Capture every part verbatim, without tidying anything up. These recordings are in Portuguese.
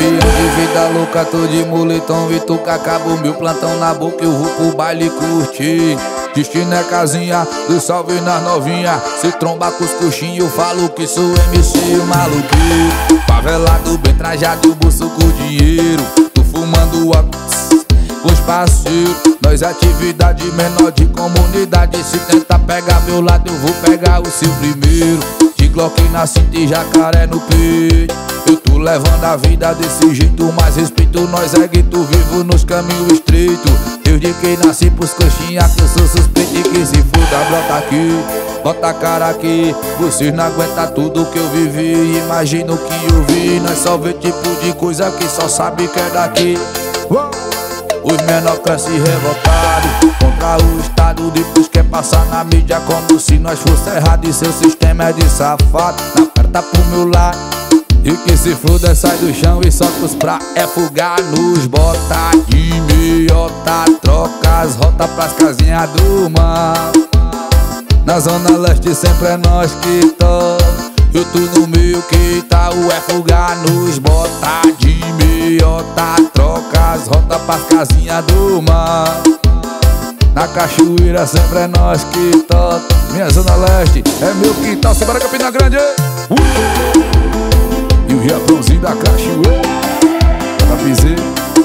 de vida louca, tô de moletom, Vituca, acabo meu plantão na boca, eu vou pro baile curtir. Destino é casinha, do salve nas novinha. Se tromba com os coxinhos, eu falo que sou M C maluqueiro. Favelado, bem trajado, bolso com dinheiro. Tô fumando óculos com os parceiros. Nós atividade menor de comunidade. Se tentar pegar meu lado, eu vou pegar o seu primeiro. De Glock na cinta e jacaré no peito. Eu tô levando a vida desse jeito, mas respeito nós é gueto vivo nos caminhos estreitos. Desde que nasci pros coxinha que eu sou suspeito e que se foda, brota aqui, bota a cara aqui. Vocês não aguentam tudo que eu vivi, imagina o que eu vi. Nós só vê tipo de coisa que só sabe que é daqui. Os menor crescem revoltados contra o Estado, depois quer passar na mídia como se nós fosse errado. E seu sistema é de safado, na perna pro meu lado. E que se foda, sai do chão e solta os pra é fugar nos bota de meiota. Troca as rotas pras casinhas do mal. Na zona leste sempre é nós que toca. Eu tô no meio que tá o é fugar nos bota de meiota. Troca as rotas pras casinhas do mal. Na cachoeira sempre é nós que toca. Minha zona leste é meu quintal, Sebora Campina Grande. uh! E o Riachãozinho da cachoeira, da piseira,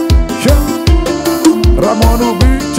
Ramon no beat.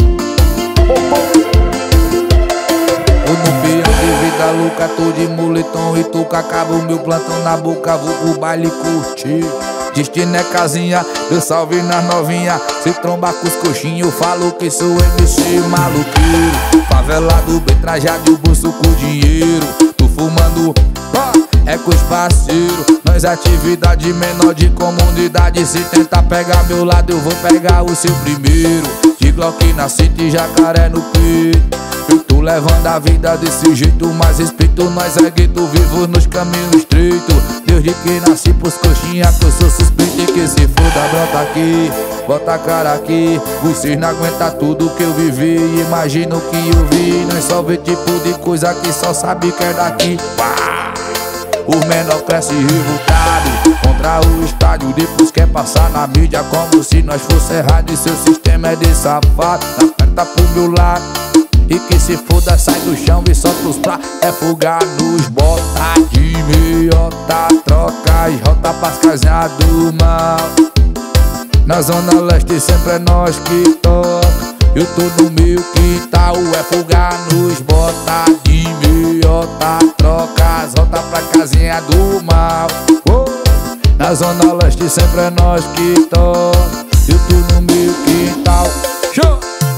Eu no pião de vida louca, tô de moletom e tô com acabo meu plantão na boca, vou pro baile curtir. Destino é casinha, eu salve nas novinha. Se tromba com os coxinhos, eu falo que sou M C maluqueiro. Favelado, bem trajado e o bolso com dinheiro. Tô fumando, pá, é com os parceiros. Nós atividade menor de comunidade. Se tentar pegar meu lado, eu vou pegar o seu primeiro. De Glock na cinta e jacaré no peito. Eu tô levando a vida desse jeito, mas respeito nós é gueto vivo nos caminhos estreitos. Desde que nasci pros coxinha que eu sou suspeito e que se foda, brota aqui, bota a cara aqui. Vocês não aguentam tudo que eu vivi, imagina o que eu vi. Nós só vê tipo de coisa que só sabe que é daqui. Pá! Os menor crescem revoltados contra o estádio, depois quer passar na mídia como se nós fosse errado. E seu sistema é de safado, na perna pro meu lado. E que se foda, sai do chão e solta os pra é fugar nos bota de meiota. Troca as rotas pras casinhas do mal. Na zona leste sempre é nós que toca. Eu tô no meu quintal, é fugar nos bota de meiota. Troca as rotas pra casinha do mal. oh. Na zona leste sempre é nós que toca. Eu tô no meu quintal. Show!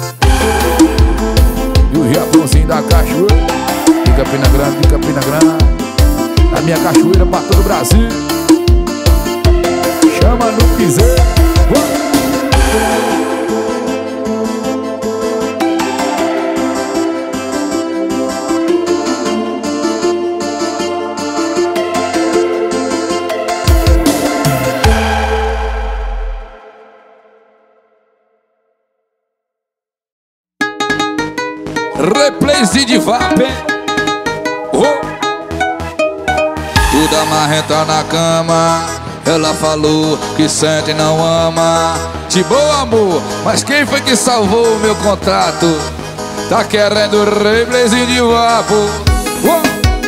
E o Riachãozinho da cachoeira, de Campina Grande, de Campina Grande. A minha cachoeira pra todo o Brasil. Chama no piseiro. Replays de vape. oh. Toda marrenta na cama. Ela falou que sente e não ama. De boa, amor, mas quem foi que salvou o meu contrato? Tá querendo replays de vapo. oh.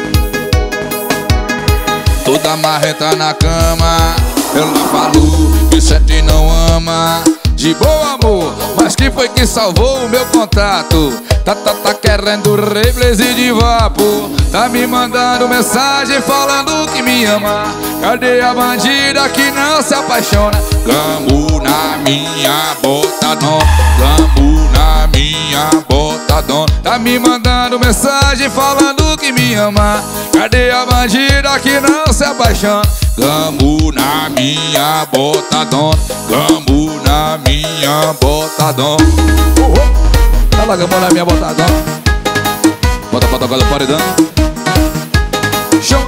Toda marrenta na cama. Ela falou que sente e não ama. De boa, amor, mas quem foi que salvou o meu contrato? Tá, tá, tá querendo replays de vapo. Tá me mandando mensagem falando que me ama. Cadê a bandida que não se apaixona? Gambo na minha bota, não. Gambo na minha bota, não. Tá me mandando mensagem falando que me ama. Cadê a bandida que não se apaixona? Gambo na minha bota, não. Gambo na minha bota, não. oh, oh. Tá lá, gambo na minha bota, não. Bota pra tocar no paredão. Show!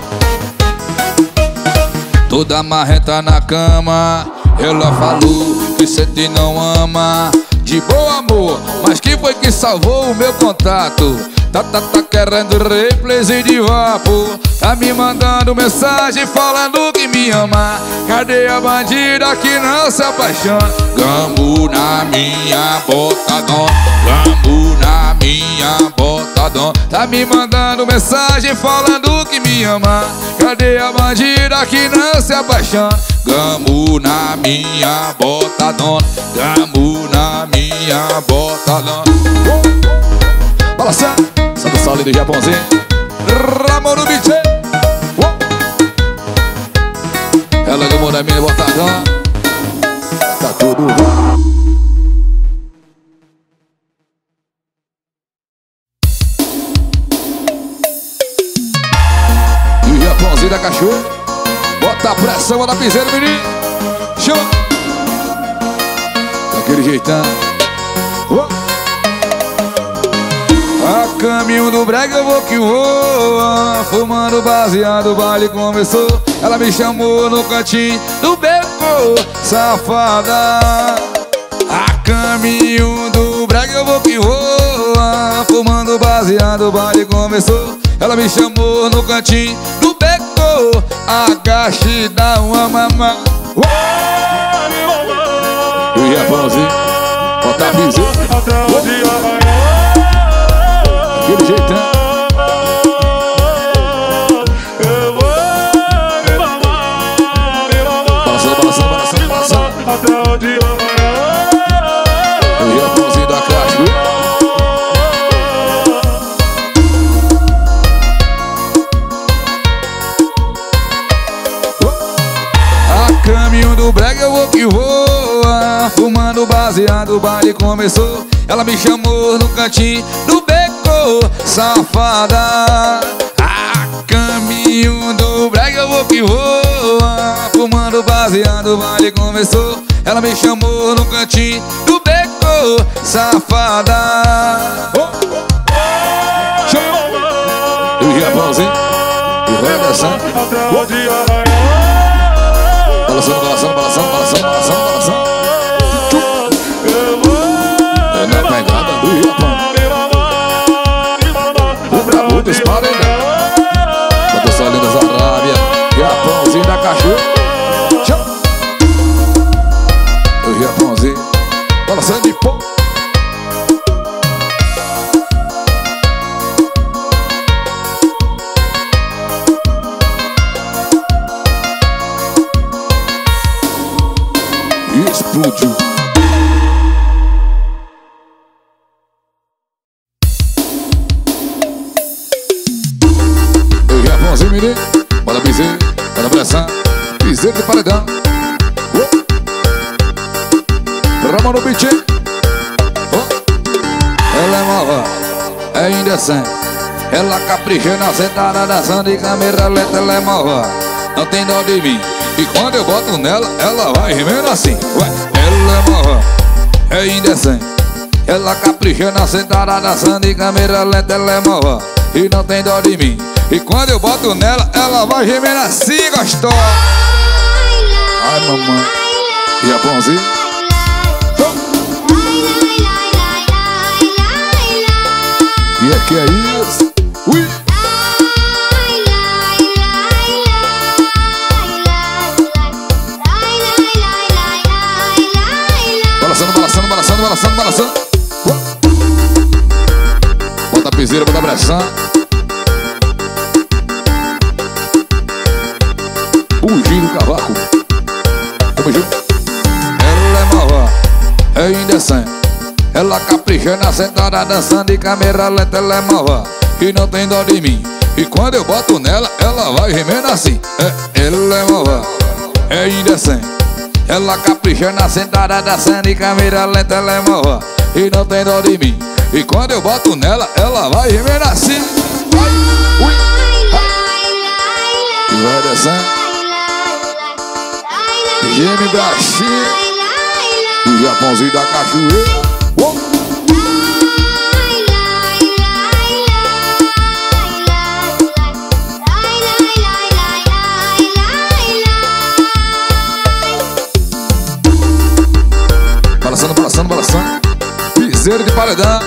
Toda marrenta na cama. Ela falou que sente e não ama. de bom amor, mas quem foi que salvou o meu contato? Tá, tá, tá querendo replays de vapor, tá me mandando mensagem falando que me ama. Cadê a bandida que não se apaixona? Gambo na minha bota, dom. Gambo na minha bota, dom. Tá me mandando mensagem falando que me ama. Cadê a bandida que não se apaixona? Gambo na minha bota, dona. Gambo na minha bota, dona. Balançando, Santo Saulo do Japãozinho. Ramon no beat. Ela gamou na minha bota, dona. Tá tudo bom. E o Japãozinho da cachorra. Bota a pressão, bota a piseira, menino. Show. Daquele jeitão. Oh. A caminho do brega eu vou que voa, fumando baseado, o baile começou. Ela me chamou no cantinho do beco, safada. A caminho do brega eu vou que voa, fumando baseado, o baile começou. Ela me chamou no cantinho do beco, agache e dá uma mamá. E o Japãozinho, bota a piseira. Até o dia amanhã. Aquele jeitão. Eu vou me mamar, me mamar. Balançando, balançando, balançando, balançando. Até o dia amanhã. O Japãozinho da caixa. A caminho do brega eu vou que voa, fumando baseado, o baile começou. Ela me chamou no cantinho do beco, safada. A caminho do brega eu vou que voa, fumando baseado, o baile começou. Ela me chamou no cantinho do beco, safada. Oh, oh, oh. E o Japãozinho, e vai dançando. Oh. Balançando, balançando, balançando, balançando, balançando, balançando. É na pegada do Japão. O brabo dos parelhos. Bota só lindas Arábia. Japãozinho da cachorra. O Japãozinho balançando de pão. Explodiu. O Japãozinho, menino. Bora piseiro, bora pressão. Piseiro de paredão. Oh. Ramon no beat. Oh. Ela é malva, é indecente. Ela capricha na sentada, dançando de câmera lenta. Ela é malva, não tem dó de mim. E quando eu boto nela, ela vai gemendo assim. Ué, ela é malva, é indecente. Ela capricha na sentada, dançando de câmera lenta. Ela é malva e não tem dó de mim. E quando eu boto nela, ela vai gemendo assim, gostosa. Ai, mamãe. Japãozinho. E aqui é isso. Ui. Balançando, balançando, balançando, balançando, balançando. Bota a piseira, bota a pressão. O giro do cavaco. Tamo junto. Ela é malva, é indecente. Ela capricha na sentada, dançando de câmera lenta. Ela é malva e não tem dó de mim. E quando eu boto nela, ela vai gemendo assim. É, ela é malva, é indecente. Ela capricha na sentada, dançando de câmera lenta. Ela é malva e não tem dó de mim. E quando eu boto nela, ela vai gemendo assim. Vai, ui, vai. E vai descendo. Geme baixinho. E o Japãozinho da cachoeira. Oh. Balançando, balançando, balançando. piseiro de paredão.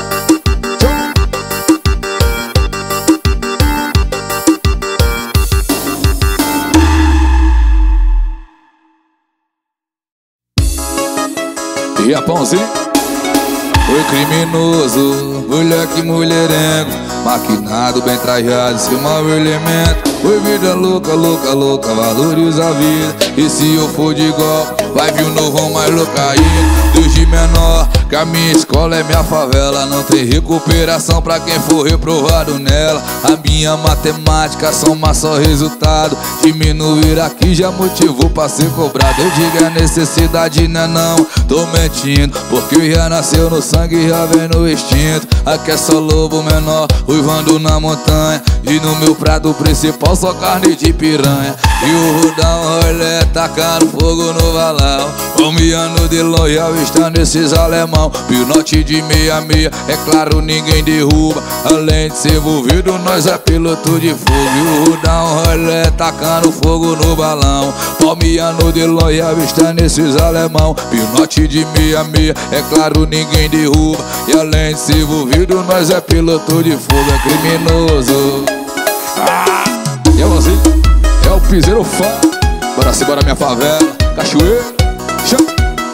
E a pãozinho. Oi criminoso, moleque mulherengo, maquinado, bem trajado, seu mau elemento. Oi vida louca, louca, louca, valoriza a vida. E se eu for de golpe, vai vir um novo mais louca ainda. Desde menor, que a minha escola é minha favela. Não tem recuperação pra quem for reprovado nela. A minha matemática soma só resultado. Diminuir aqui já motivou pra ser cobrado. Eu digo a necessidade, né não, tô mentindo, porque já nasceu no sangue, já vem no instinto. Aqui é só lobo menor, uivando na montanha. E no meu prato principal só carne de piranha. E o Rudão rolê tacando fogo no valão, palmeando de longe, avistando esses alemão. Pinote de meia meia, é claro ninguém derruba. Além de ser envolvido, nós é piloto de fogo. E o Rudão rolê tacando fogo no balão, palmeando de longe, avistando esses alemão. Pinote de meia meia, é claro ninguém derruba. E além de ser envolvido, nós é piloto de fogo. É criminoso. Ah, e é você, é o piseiro fã. Bora se bora minha favela, cachoeira, show,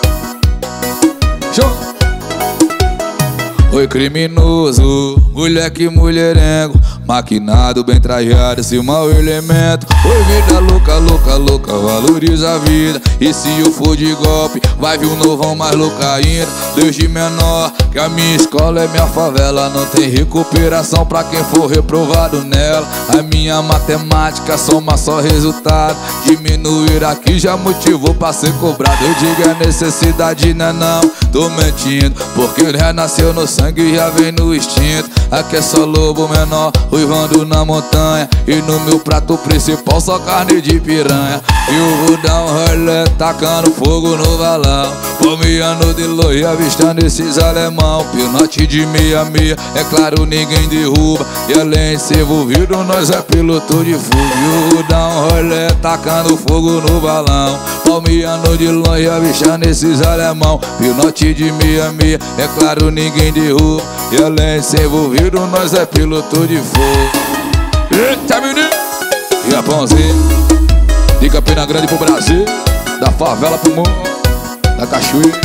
show. Oi criminoso, moleque mulherengo, maquinado, bem trajado, esse mau elemento. Oi vida louca, louca, louca, valoriza a vida. E se eu for de golpe, vai vir um novão mais louca ainda. Desde menor, que a minha escola é minha favela. Não tem recuperação pra quem for reprovado nela. A minha matemática soma só resultado. Diminuir aqui já motivou pra ser cobrado. Eu digo a necessidade, né não, tô mentindo, porque ele já nasceu no sangue, já vem no instinto. Aqui é só lobo menor, uivando na montanha. E no meu prato principal só carne de piranha. E o Rudão rolê tacando fogo no valão, palmeando de longe, avistando esses alemão. Pinote de meia meia, é claro ninguém derruba. E além de ser envolvido, nós é piloto de fogo. E o Rudão rolê tacando fogo no balão, palmeando de longe, avistando esses alemão. Pinote de meia meia, é claro ninguém derruba. E além de ser envolvido, nós é piloto de fogo. Eita menino! E a pãozinho, de Campina Grande pro Brasil, da favela pro mundo, da cachoeira.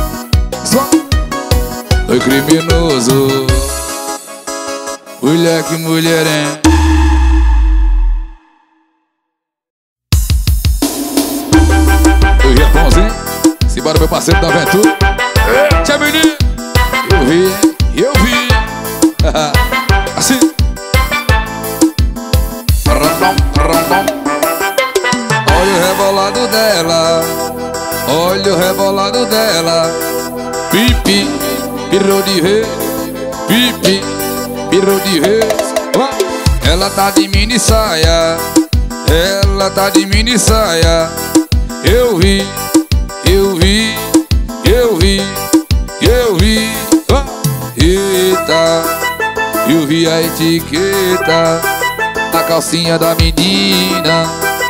Oi criminoso, moleque mulherengo. E a pãozinho, simbora meu parceiro da aventura. Eita menino! Eu vi, eu vi. Assim. Olha o rebolado dela, olha o rebolado dela. Pipi, pirou de vez, pipi, pirou de vez. Ela tá de mini saia, ela tá de mini saia. Eu vi, eu vi, eu vi, eu vi. Eita, eu vi a etiqueta na calcinha da menina.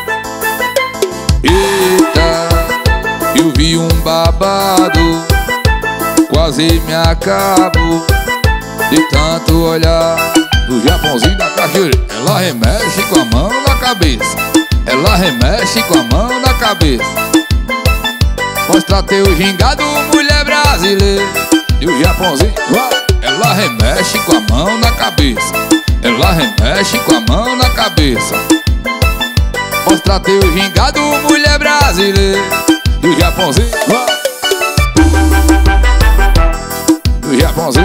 Eita, eu vi um babado, quase me acabo de tanto olhar. O Japãozinho da cachoeira, ela remexe com a mão na cabeça, ela remexe com a mão na cabeça. Mostra teu gingado, mulher brasileira. E o Japãozinho, ela remexe com a mão na cabeça, ela remexe com a mão na cabeça. Mostra teu gingado, mulher brasileira. E o Japãozinho, e o Japãozinho.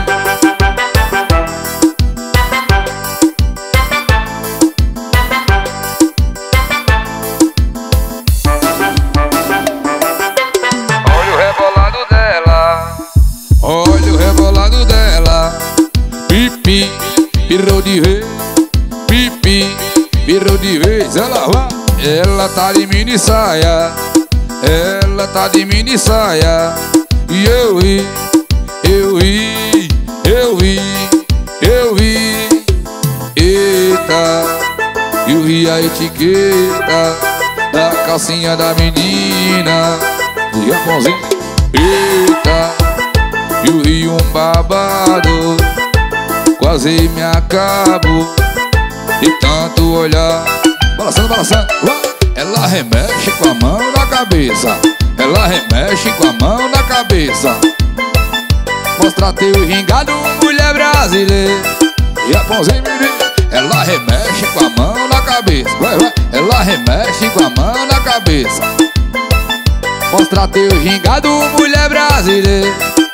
Olha o rebolado dela, olha o rebolado dela. Pipi, pirou de vez, pipi, pirou de vez. Ela vai, ela tá de mini saia, ela tá de mini saia. E eu vi, eu vi, eu vi, eu vi. Eita, eu vi a etiqueta da calcinha da menina. Do Japãozinho. Eita, e o rio um babado. Quase me acabo de tanto olhar. Balançando, balançando. Ela remexe com a mão na cabeça. Ela remexe com a mão na cabeça. Mostra teu gingado, mulher brasileira. E a pãozinha, menina. Ela remexe com a mão na cabeça. Vai, vai. Ela remexe com a mão na cabeça. Mostra teu gingado, mulher brasileira.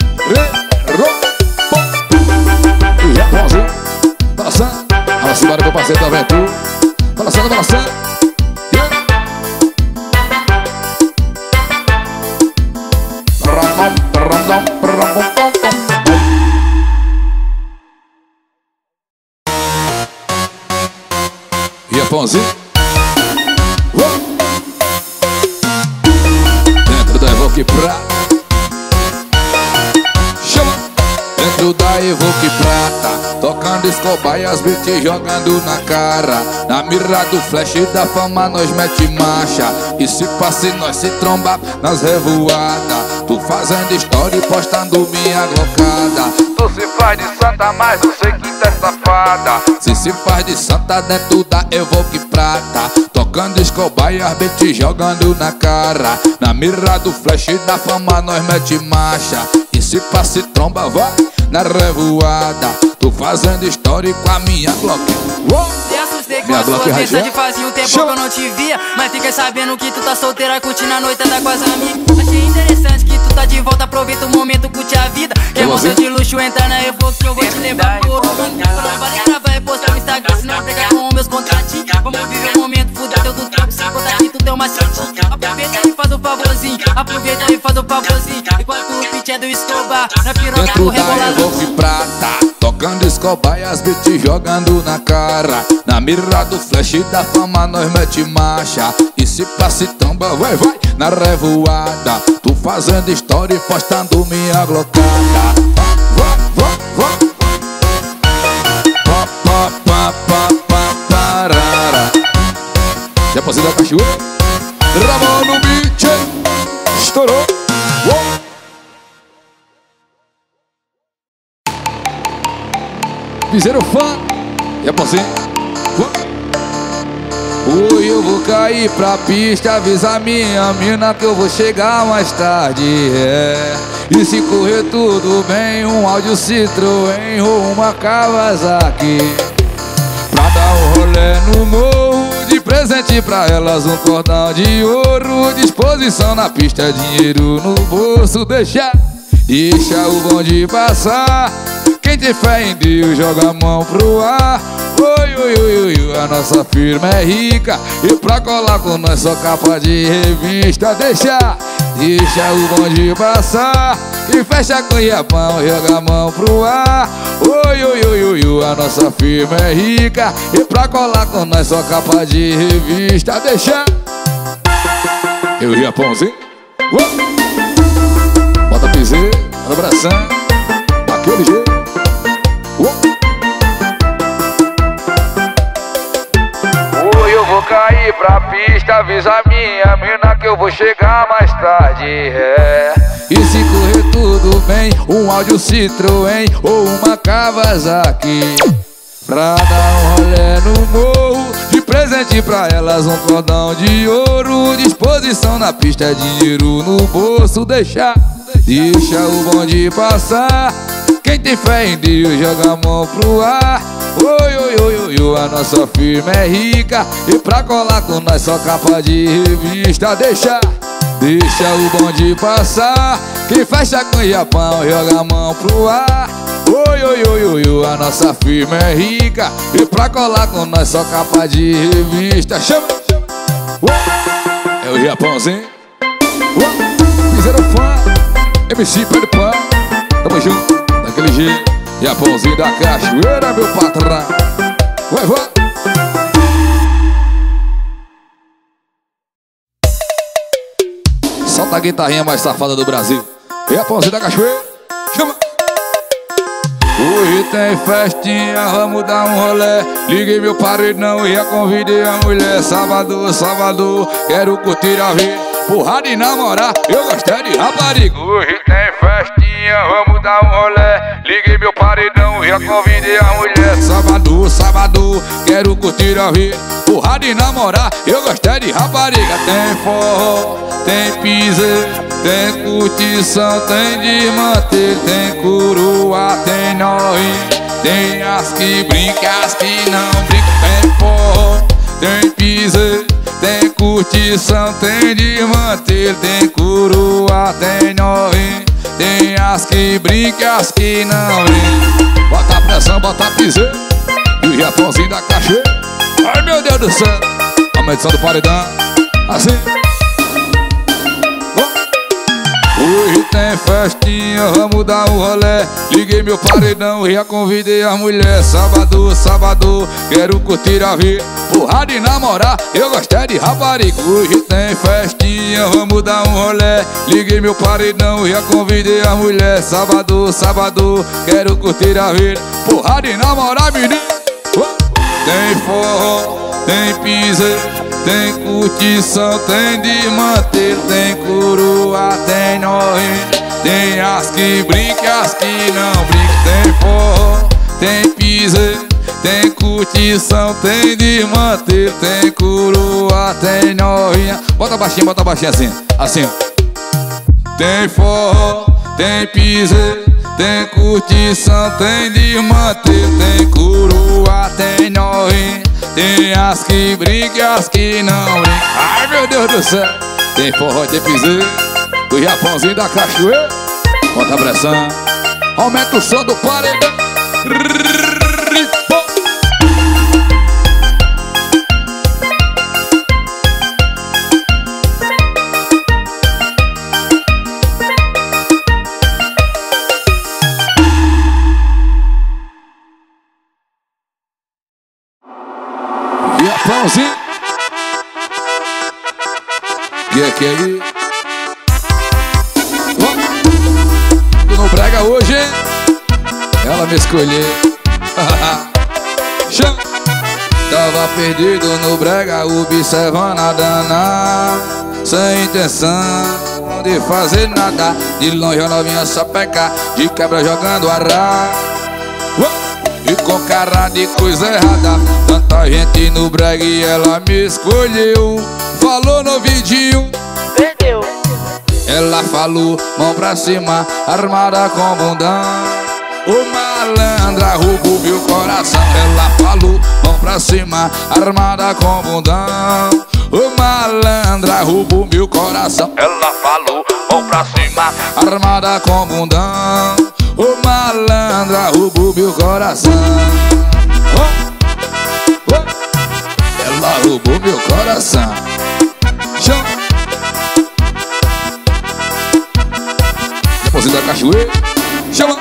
E a pãozinha. Balançando. Balança embora, meu parceiro da aventura. Balançando, balançando. E a pãozinha dentro da Evoque Prata. Chama. Dentro da Evoque Prata, tocando Escobar e as beats jogando na cara. Na mira do flash da fama nós mete marcha. E se passe nós se tromba nas revoadas. Tu fazendo história e postando minha glocada. Tu se faz de santa, mas eu sei que tu é safada. Se se faz de santa dentro da Evoque Prata, tocando Escobar e as beats jogando na cara. Na mira do flash da fama nós mete marcha. E se passe tromba vai na revoada. Tu fazendo história com a minha Glock. Te assustei com a sua mensagem, fazia um tempo que eu não te via. Mas fiquei sabendo que tu tá solteira, curtindo a noite da com as amigas. Achei interessante que tu tá de volta, aproveita o momento, curte a vida. Quer emoção de luxo, entra na Evoque que eu vou te levar por um mundo. Galera vai postar no Instagram, senão pega com meus contratinhos. Vamos viver o momento, fuder teu do tempo, sem contar que tu tem uma macetinho. Aproveita e faz o favorzinho, aproveita e faz o favorzinho. Enquanto o pitch é do Escobar, na piroca do rebolado. Evoque Prata, tocando Escobar e as beats jogando na cara. Na mira do flash da fama nós mete marcha. E se passe tromba, vai, vai, na revoada. Tu fazendo história e postando minha glocada. Vai, vai, vai. Pa, pa, pa, pa, pa, parara. Já passei da cachoeira. Ramon no beat, estourou. Uou. Piseiro fã, e a pãozinha. Oi, eu vou cair pra pista, avisa minha mina que eu vou chegar mais tarde, é. E se correr tudo bem, um áudio Citroën ou uma Kawasaki. Pra dar um rolê no morro, de presente pra elas um cordão de ouro. Disposição na pista, dinheiro no bolso, deixa, deixa o bonde passar. Quem tem fé em Deus joga a mão pro ar. Oi, oi, oi, oi, a nossa firma é rica. E pra colar com nós só capa de revista. Deixa, deixa o bonde passar. E fecha com Iapão, joga a mão pro ar. Oi, oi, oi, oi, oi, a nossa firma é rica. E pra colar com nós só capa de revista. Deixa. Eu ri a pãozinho. Bota piseiro, bota abração. Daquele jeito. Oi, eu vou cair pra pista, avisa minha mina que eu vou chegar mais tarde, é. E se correr tudo bem, um áudio Citroën ou uma Kawasaki. Pra dar um rolê no morro, de presente pra elas um cordão de ouro. Disposição na pista, dinheiro no bolso, deixa, deixa o bonde passar. Quem tem fé em Deus joga a mão pro ar. Oi, oi, oi, oi, oi, a nossa firma é rica. E pra colar com nós só capa de revista. Deixa, deixa o bonde passar. Quem fecha com Iapão joga a mão pro ar. Oi, oi, oi, oi, oi, a nossa firma é rica. E pra colar com nós só capa de revista. Chama, é o Iapãozinho. Fizeram fã, M C Pé de Pão. Tamo junto. Daquele jeito, Iapãozinho da cachoeira, meu patrão. Vai, vai. Solta a guitarrinha mais safada do Brasil. Iapãozinho da cachoeira, chama. Hoje tem festinha, vamos dar um rolê. Liguei meu paredão e já convidei a mulher. Sábado, sábado, quero curtir a vida. porrada e namorar, eu gostei de rapariga. Hoje tem festinha, vamos dar um rolé. Liguei meu paredão, já convidei a mulher. Sábado, sábado, quero curtir a vida, porrada e namorar, eu gostei de rapariga. Tem forró, tem piseiro, tem curtição, tem de manter, tem coroa, tem novinha, tem as que brincam, as que não brincam. Tem forró, tem piseiro, tem curtição, tem de manter, tem coroa, tem novinha, tem as que brincam, as que não brincam. Bota a pressão, bota a piseiro e o Japãozinho da cachoeira. Ai meu Deus do céu, a medição do paredão, assim. Hoje tem festinha, vamos dar um rolé. Liguei meu paredão e já convidei a mulher. Sábado, sábado, quero curtir a vida, porrada e namorar, eu gostei de rapariga. Hoje tem festinha, vamos dar um rolé. Liguei meu paredão e já convidei a mulher. Sábado, sábado, quero curtir a vida, porrada e namorar, menino. Tem forró, tem piseiro, tem curtição, tem de manter, tem coroa, tem novinha, tem as que brincam, as que não brincam. Tem forró, tem piseiro, tem curtição, tem de manter, tem coroa, tem novinha. Bota baixinho, bota baixinho assim, assim. Tem forró, tem piseiro, tem curtição, tem de manter, tem coroa, tem novinha, tem as que brincam, as que não brincam. Ai meu Deus do céu. Tem forró, tem piseiro, o Japãozinho da cachoeira. Bota a pressão, aumenta o som do paredão. Japãozinho, que é que é aí? Oh, no brega hoje, hein? Ela me escolheu. Chama. Tava perdido no brega, observando a dana, sem intenção de fazer nada. De longe a novinha só peca, de quebra jogando arra. E com cara de coisa errada, tanta gente no brega e ela me escolheu. Falou no vidinho, perdeu. Ela falou, mão pra cima, armada com bundão. O malandra roubou meu coração. Ela falou, mão pra cima, armada com bundão. O malandra roubou meu coração. Ela falou, mão pra cima, armada com bundão. O malandra roubou meu coração. Oh, oh. Ela roubou meu coração. Chama. Depois da cachoeira. Chama.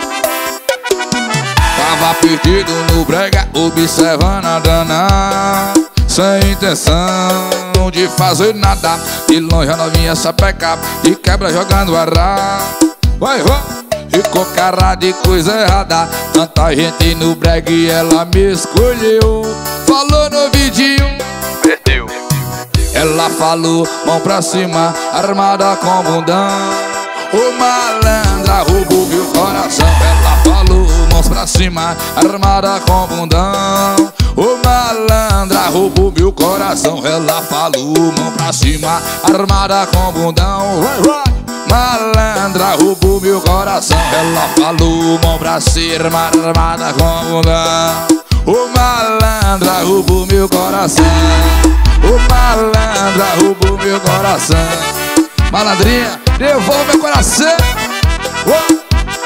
Tava perdido no brega, observando a dana, sem intenção de fazer nada. De longe a novinha sapeca, de quebra jogando arra. Vai, vai. E com cara de coisa errada, tanta gente no brega e ela me escolheu. Falou no vidinho, perdeu. Ela falou, mão pra cima, armada com bundão. O malandra roubou meu coração. Ela falou, mãos pra cima, armada com bundão. O malandra roubou meu coração. Ela falou, mão pra cima, armada com bundão. Vai, vai. Malandra roubou meu coração. Ela falou, mão pra cima, armada com bundão. O malandra roubou meu coração. O malandra roubou meu coração. Malandrinha, devolve meu coração. Oh.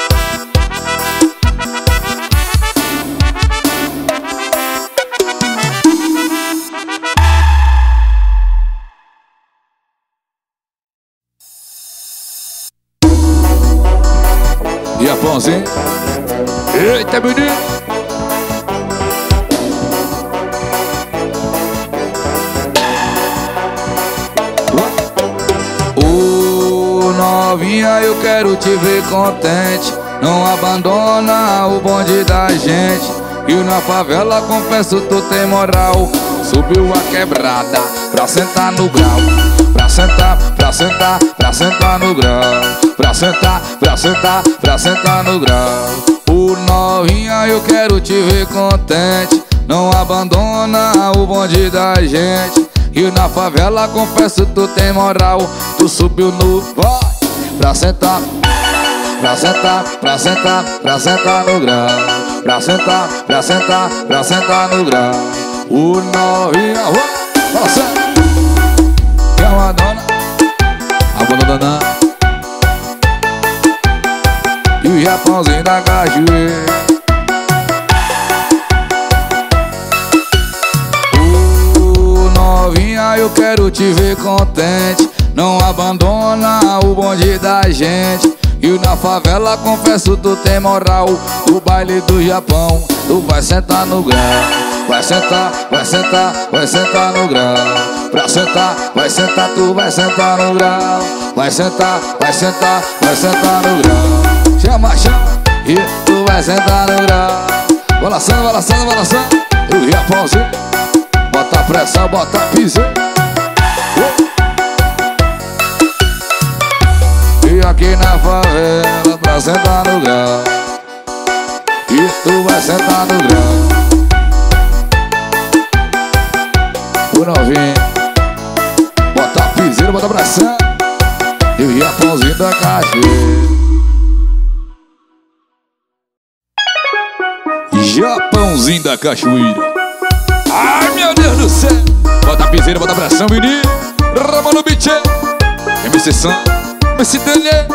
Japãozinho. Eita, menino. Ô, novinha, eu quero te ver contente. Não abandona o bonde da gente. E na favela, confesso, tu tem moral. Subiu a quebrada pra sentar no grau, pra pra sentar, pra sentar, pra sentar no grau. Pra sentar, pra sentar, pra sentar no grau. O novinha, eu quero te ver contente. Não abandona o bonde da gente. E na favela, confesso, tu tem moral. Tu subiu no... Vai! Pra sentar, pra sentar, pra sentar, pra sentar no grau. Pra sentar, pra sentar, pra sentar no grau. O novinha, vai! Nossa! Que é uma dona, a bunda dona. E o Japãozinho da cachoeira. O novinha, eu quero te ver contente. Não abandona o bonde da gente. E na favela, confesso, tu tem moral. O baile do Japão, tu vai sentar no grau. Vai sentar, vai sentar, vai sentar no grau. Pra sentar, vai sentar, tu vai sentar no grau. Vai sentar, vai sentar, vai sentar no grau. Chama, chama, e tu vai sentar no grau. Balançando, balançando, balançando. E o Japãozinho, bota pressão, bota piso. E aqui na favela, pra sentar no grau. E tu vai sentar no grau. O novinho, bota a piseira, bota a pressão. E o Japãozinho da cachoeira. Japãozinho da cachoeira. Ai, meu Deus do céu. Bota a piseira, bota a pressão, menino. Rama no beat. M C Sam, M C Daniel.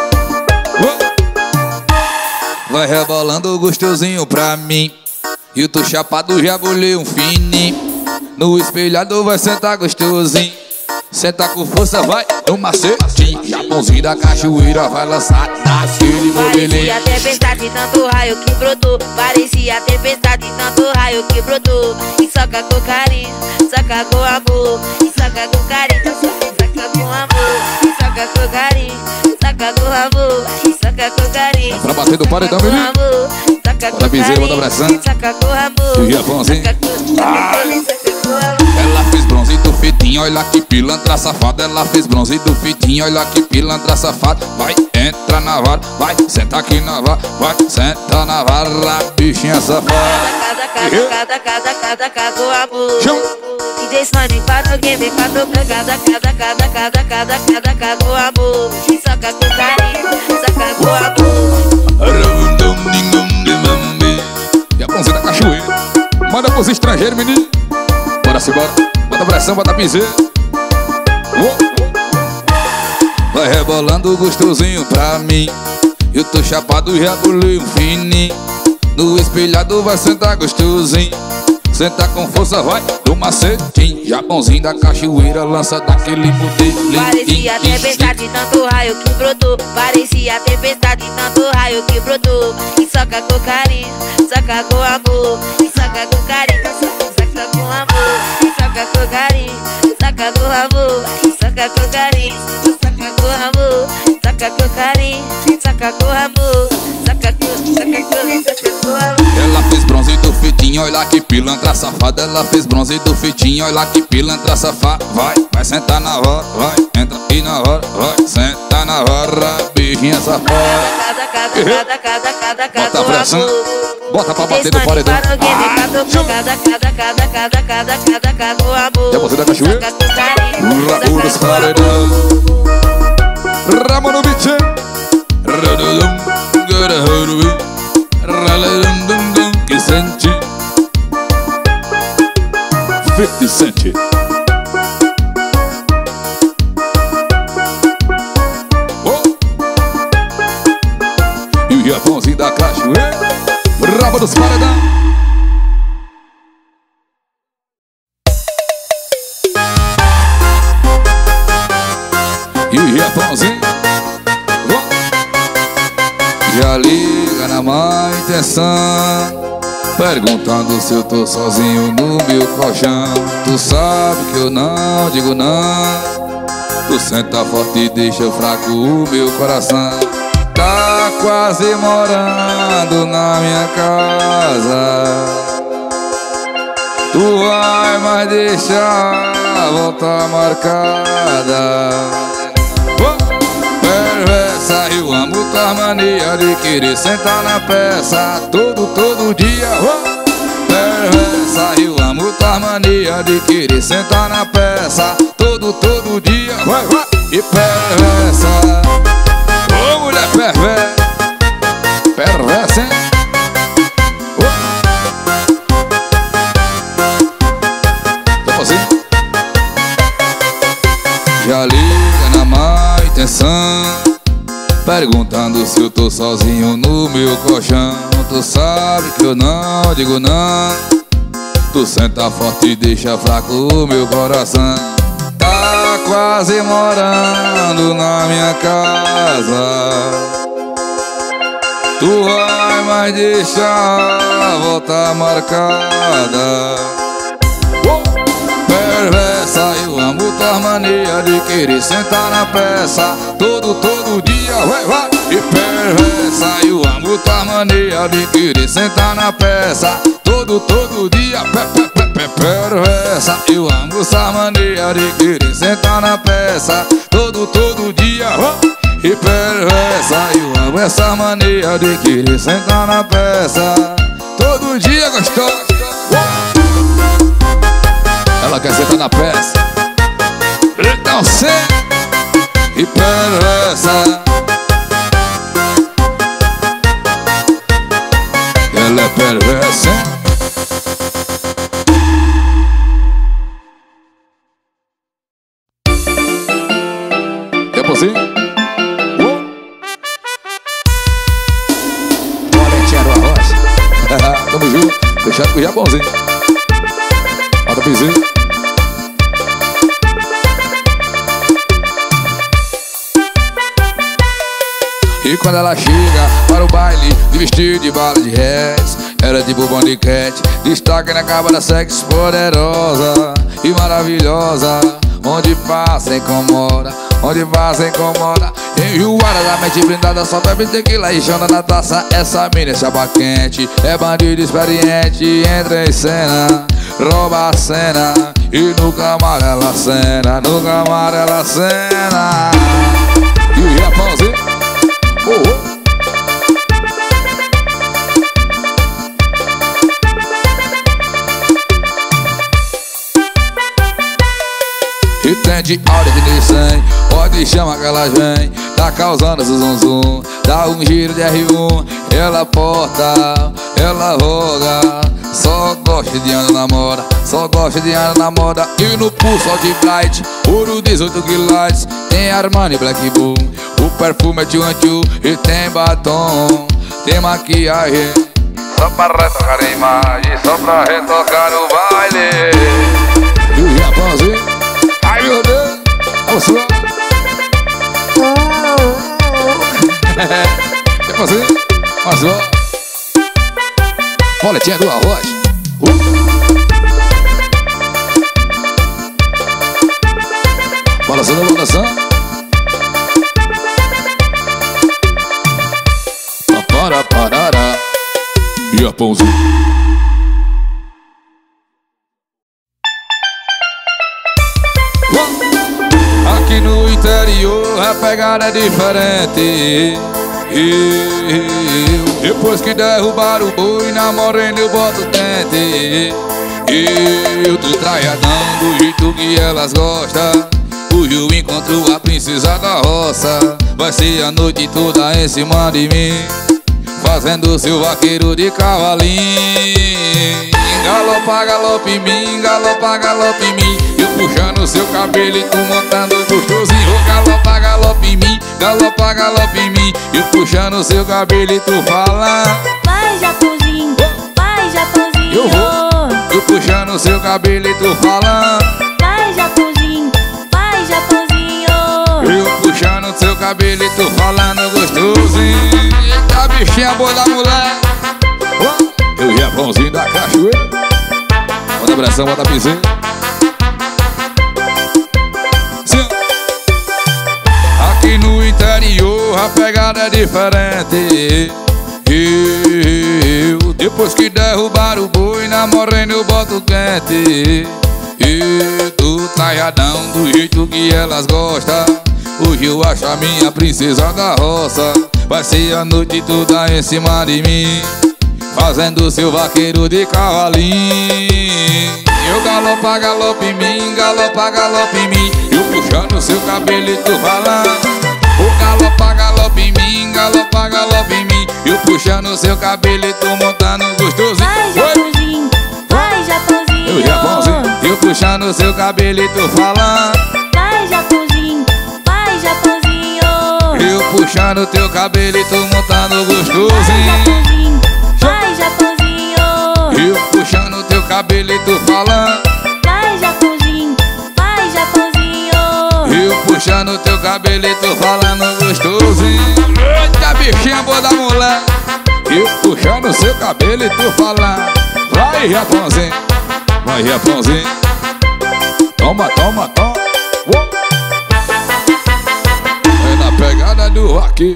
Vai rebolando gostosinho pra mim. E eu tô chapado, já bolei um fininho. No espelhado vai sentar gostosinho. Senta com força, vai no macetinho. Japãozinho da cachoeira vai lançar naquele modelinho. Parecia tempestade, tanto raio que brotou. Parecia tempestade, tanto raio que brotou. E soca com carinho, soca com amor. E soca com carinho, soca com amor. E soca com carinho, soca com amor. E soca com carinho, pra bater do paredão, menino. Bota a piseira, bota a pressão. Soca com amor. E o Japãozinho, ela fez bronze do fitinho, olha que pilantra safada. Ela fez bronze do fitinho, olha que pilantra safada. Vai, entra na vara, vai, senta aqui na vara. Vai, senta na vara, bichinha safada. Cada, cada, cada, cada, cada, cada, com amor. E desmane quatro game, quatro pra cada, cada, cada, cada, cada, cada, cada, com amor. E soca com carinho, soca com amor. Japãozinho da cachoeira. Manda pros estrangeiros, menino. Bora se bora, bota pressão, bota piseira. Vai rebolando gostosinho pra mim. Eu tô chapado, já bolei um fininho. No espelhado vai sentar gostosinho. Senta com força, vai do macetinho. Japãozinho da cachoeira lança daquele modelo. Parecia tempestade, tanto raio que brotou. Parecia tempestade, tanto raio que brotou. E soca com carinho, soca com amor. E soca com carinho, soca com amor. E soca com carinho, soca com amor. E soca com carinho, soca com amor. Soca com carinho, soca com amor. Soca com, soca com, soca com amor. Ela fez bronze do fitinho, olha que pilantra safada. Ela fez bronze do fitinho, olha que pilantra safada. Vai, vai sentar na vara, vai, entra aí na vara. Vai, senta na vara, bichinha safada. Cada, cada, cada, cada, cada, cada, bota a pressão, bota pra bater do paredão. Cada, cada, cada, cada, cada, cada, cada, com amor. Japãozinho da cachoeira. Raul dos paredão. Rama no beat. Que sente fifty Cent. Oh. E o Japãozinho da cachoeira. Raba dos paredão. E o Japãozinho já liga na má intenção, perguntando se eu tô sozinho no meu colchão. Tu sabe que eu não digo não. Tu senta forte e deixa fraco o meu coração. Tá quase morando na minha casa. Tu vai mais deixar volta marcada. Perversa, eu amo tua mania de querer sentar na peça todo, todo dia. Perversa, eu amo tua mania de querer sentar na peça todo, todo dia. Vai, vai. E perversa, ô mulher perversa, perversa, hein? Tô assim. Já liga na má intenção, perguntando se eu tô sozinho no meu colchão. Tu sabe que eu não digo não. Tu senta forte e deixa fraco o meu coração. Tá quase morando na minha casa. Tu vai mais deixar a volta marcada. Perversa, eu amo tua mania de querer sentar na peça todo, todo dia. Vai, vai. E perversa, eu amo tua mania de querer sentar na peça todo, todo dia. Pe, pe, pe, pe, perversa, eu amo essa mania de querer sentar na peça todo, todo dia. E perversa, eu amo essa mania de querer sentar na peça todo dia, gostoso. Ela quer sentar na peça, então senta. E perversa, ela é perversa, hein? É possível? Boletinha do arroz. Tamo junto, fechado com o Japãozinho. Bota o pizinho. E quando ela chega para o baile de vestido de bala de reis, era tipo Bondicat, destaque na capa da sexy poderosa e maravilhosa. Onde passa incomoda, onde passa incomoda. Enjoada da mente blindada, só bebe tequila e chama na taça. Essa mina é chapa quente, é bandido experiente. Entra em cena, rouba a cena e nunca mais ela cena, nunca mais ela cena. E o Japãozinho. Oh, oh. E tem de áudio de Nissan, pode chamar que elas vem. Tá causando zum zum, dá um giro de R um. Ela porta, ela roga, só gosta de andar na moda, só gosta de andar na moda. E no pulso ó de Bright, ouro dezoito quilates. Tem Armani Black Bull, o perfume é de Anju. E tem batom, tem maquiagem, só pra retocar a imagem, só pra retocar o baile. E o Japãozinho, ai meu Deus, olha só. Japãozinho, olha só. Boletinha do arroz. uh. Balançando a balanção. Para, parará. E a pãozinho. Aqui no interior a pegada é diferente. Eu, depois que derrubaram o boi, na morena eu boto quente. Eu tô traiadão do jeito que elas gostam. Hoje eu encontro a princesa da roça. Vai ser a noite toda em cima de mim, fazendo seu vaqueiro de cavalinho. Galopa, galopa em mim, galopa, galopa em mim. Eu puxando seu cabelo e tu montando gostosinho. Galopa, galopa em mim, galopa, galopa em mim. Eu puxando seu cabelo e tu fala: vai Japãozinho, vai Japãozinho. Eu vou, eu puxando seu cabelo e tu fala: vai Japãozinho, vai Japãozinho. Eu puxando seu cabelo e tu falando gostosinho. Eita bichinha boa da mulher. Eu Japãozinho da cachoeira. Bota a pressão, bota a piseira. Aqui no interior a pegada é diferente. Eu, depois que derrubaram o boi, na morena eu boto quente. E tu talhadão do jeito que elas gostam. Hoje eu acho a minha princesa da roça. Vai ser a noite toda em cima de mim, fazendo seu vaqueiro de cavalinho. Eu galopa, galopa em mim, galopa, galopa em mim. Eu puxando seu cabelo e tu falando. O galopa, galopa em mim, galopa, galopa em mim. Eu puxando seu cabelo e tu montando gostosinho. Vai, Japonzinho, vai, Japonzinho. Eu, Japonzinho, eu puxando seu cabelo e tu falando. Vai, Japonzinho, vai, Japonzinho. Eu puxando teu cabelo e tu montando Vai, gostosinho. Japonzinho, vai, Japonzinho. Eu puxando teu cabelo e tu falando. Vai, Japonzinho, vai, Japonzinho. Eu puxando teu cabelo e tu falando gostosinho. Eita bichinha boa da mulher. Eu puxando seu cabelo e tu falando. Vai, Japonzinho, vai, Japonzinho. Toma, toma, toma. Uou. É na pegada do rock.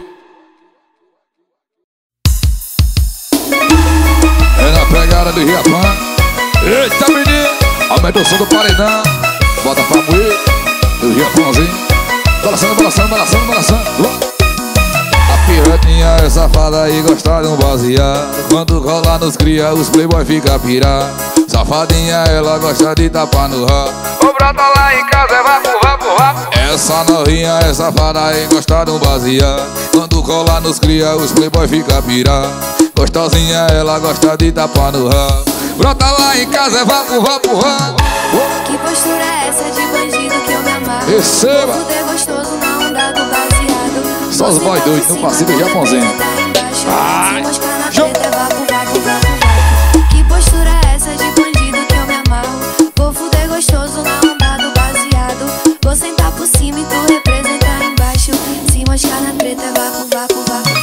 É na pegada do Japão. Eita menino, aumenta o som do paredão. Bota pra moer do Japãozinho. Balançando, balançando, balançando, balançando. A pirotinha é safada e gosta de um baseado. Quando rola nos cria, os playboy fica pirado. Safadinha, ela gosta de tapar no rabo. O brota lá em casa é vapo, vapo, vapo. Essa novinha é safada e gosta de um baseado. Quando rola nos cria, os playboy fica pirado. Gostosinha, ela gosta de tapar no rabo. Brota lá em casa é vapo, vapo, vapo. Que postura é essa de bandido que eu me amarro? Receba! Tudo é gostoso na onda do baseado. Só os boy doidos no passeio do Japãozinho. Ai, se moscar na preta é vapo, vapo, vapo, vapo. Que postura é essa de bandido que eu me amarro? Vou fuder gostoso na onda do baseado. Vou sentar por cima e tu representar embaixo. Se moscar na preta é vapo, vapo, vapo.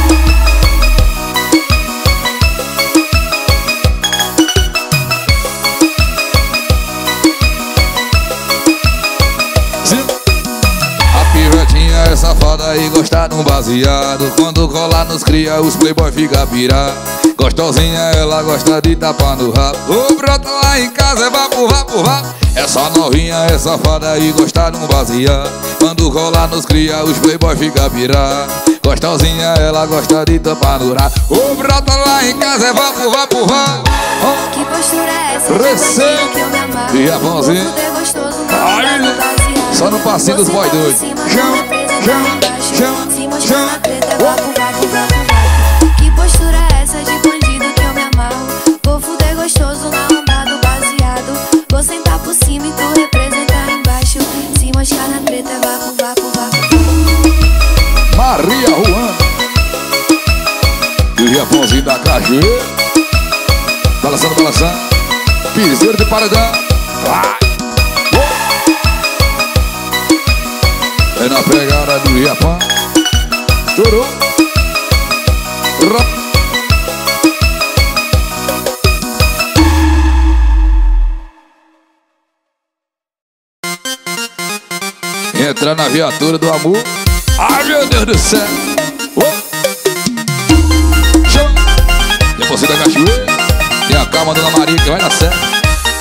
É safada e gosta de um baseado. Quando cola nos cria, os playboy fica pirado. Gostosinha, ela gosta de tapar no rabo. O brota lá em casa é vapo, vapo, vapo. Essa novinha é safada e gosta de um baseado. Quando cola nos cria, os playboy fica pirado. Gostosinha, ela gosta de tapar no rabo. O brota lá em casa é vapo, vapo, vapo. Oh. Que postura é essa de Receba. bandido que eu me amarro? E Japãozinho. Vou fuder gostoso na onda do baseado. Só no passinho dos boy doidos. Chama, chama, chama, se mostrar chama. na preta é vapo, vapo, vapo, vapo. Que postura é essa de bandido que eu me amarro? Vou fuder gostoso na onda do baseado. Vou sentar por cima e tu representar embaixo. Se mostrar na preta é vapo, vapo, vapo. Maria Juan e o Japãozinho da cachoeira. Balançando, balançando. Piseiro de paredão. Vai. É na pegada do Japão. Estourou. Entra na viatura do amor. Ai meu Deus do céu. Oh. Chama. Depois da cachoeira. Tem a calma, Dona Maria, que vai na serra.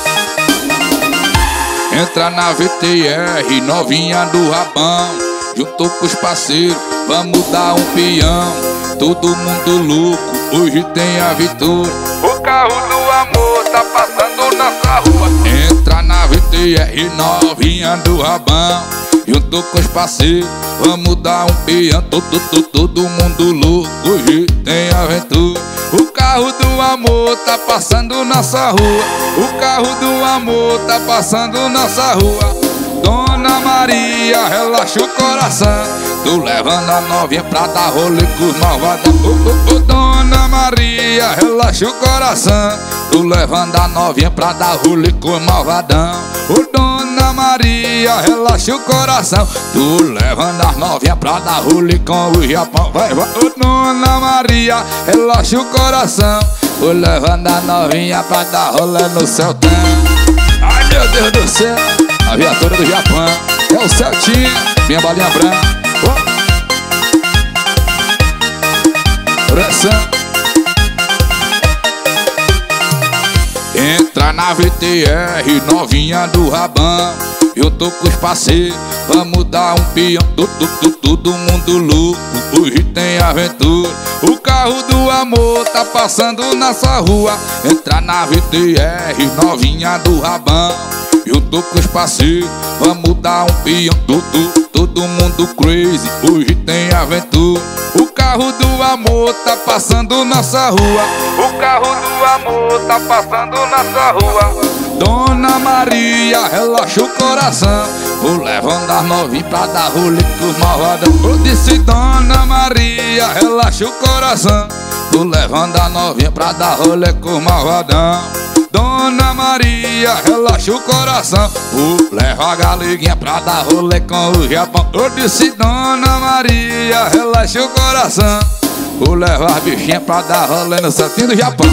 Entra na V T R, novinha do rabão. Juntou com os parceiros, vamos dar um peão. Todo mundo louco, hoje tem a vitória. O carro do amor tá passando nossa rua. Entra na V T R, novinha do rabão. Juntou com os parceiros, vamos dar um peão. Todo, todo, todo mundo louco, hoje tem aventura. O carro do amor tá passando nossa rua. O carro do amor tá passando nossa rua. Dona Maria, relaxa o coração. Tô levando a novinha pra dar rolê com os malvados. Oh, oh, oh, Dona Maria, relaxa o coração. Tô levando a novinha pra dar rolê com os malvadão. Oh, Dona Maria, relaxa o coração. Tô levando as novinhas pra dar rolê com o Japão. Vai, vai. Oh, Dona Maria, relaxa o coração. Tô levando a novinha pra dar rolê no Celtão. Ai meu Deus do céu. A viatura do Japão é o Celtinho, minha balinha branca. Oh. Pressão. Entra na V T R, novinha do Rabão. Eu tô com os parceiros, vamos dar um peão. Todo mundo louco, hoje tem aventura. O carro do amor tá passando na sua rua. Entra na V T R, novinha do Rabão. Eu tô com os parceiros, vamos dar um peão. Todo mundo crazy, hoje tem aventura. O carro do amor tá passando na sua rua. O carro do amor tá passando na sua rua. Dona Maria, relaxa o coração. Vou levando as novinhas pra dar rolê com os malvadão. Eu disse Dona Maria, relaxa o coração. Vou levando as novinhas pra dar rolê com os malvadão. Dona Maria, relaxa o coração. Vou levar a galeguinha pra dar rolê com o Japão. Eu disse Dona Maria, relaxa o coração. Vou levar a bichinha pra dar rolê no santinho do Japão.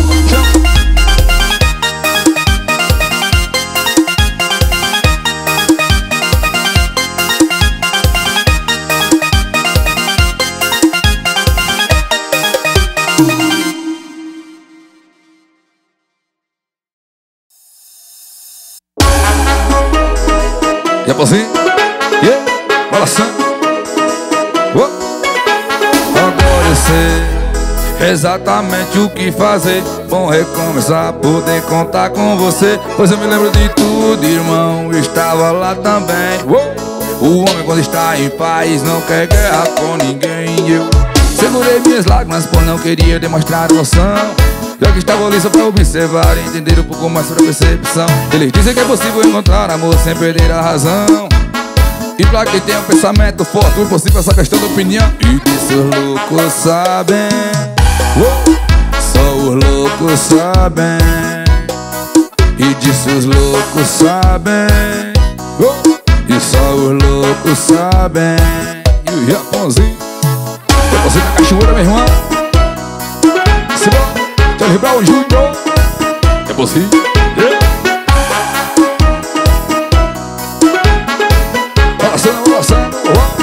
Já possui? Yeah, balançando. Oh. Agora eu sei exatamente o que fazer. Bom recomeçar, poder contar com você. Pois eu me lembro de tudo, irmão, estava lá também. Oh. O homem quando está em paz não quer guerra com ninguém. Eu segurei minhas lágrimas, pois não queria demonstrar emoção. Já que estava ali só pra observar e entender um pouco mais sobre a percepção. Eles dizem que é possível encontrar amor sem perder a razão. E pra quem tem um pensamento forte, o impossível é essa questão da opinião. E disso os loucos sabem, oh, só os loucos sabem. E disso os loucos sabem, oh, e só os loucos sabem. E o Japãozinho, Japãozinho da cachoeira, meu irmão. Simbora. Charlie Brown Júnior. É possível? Yeah. Passando, passando.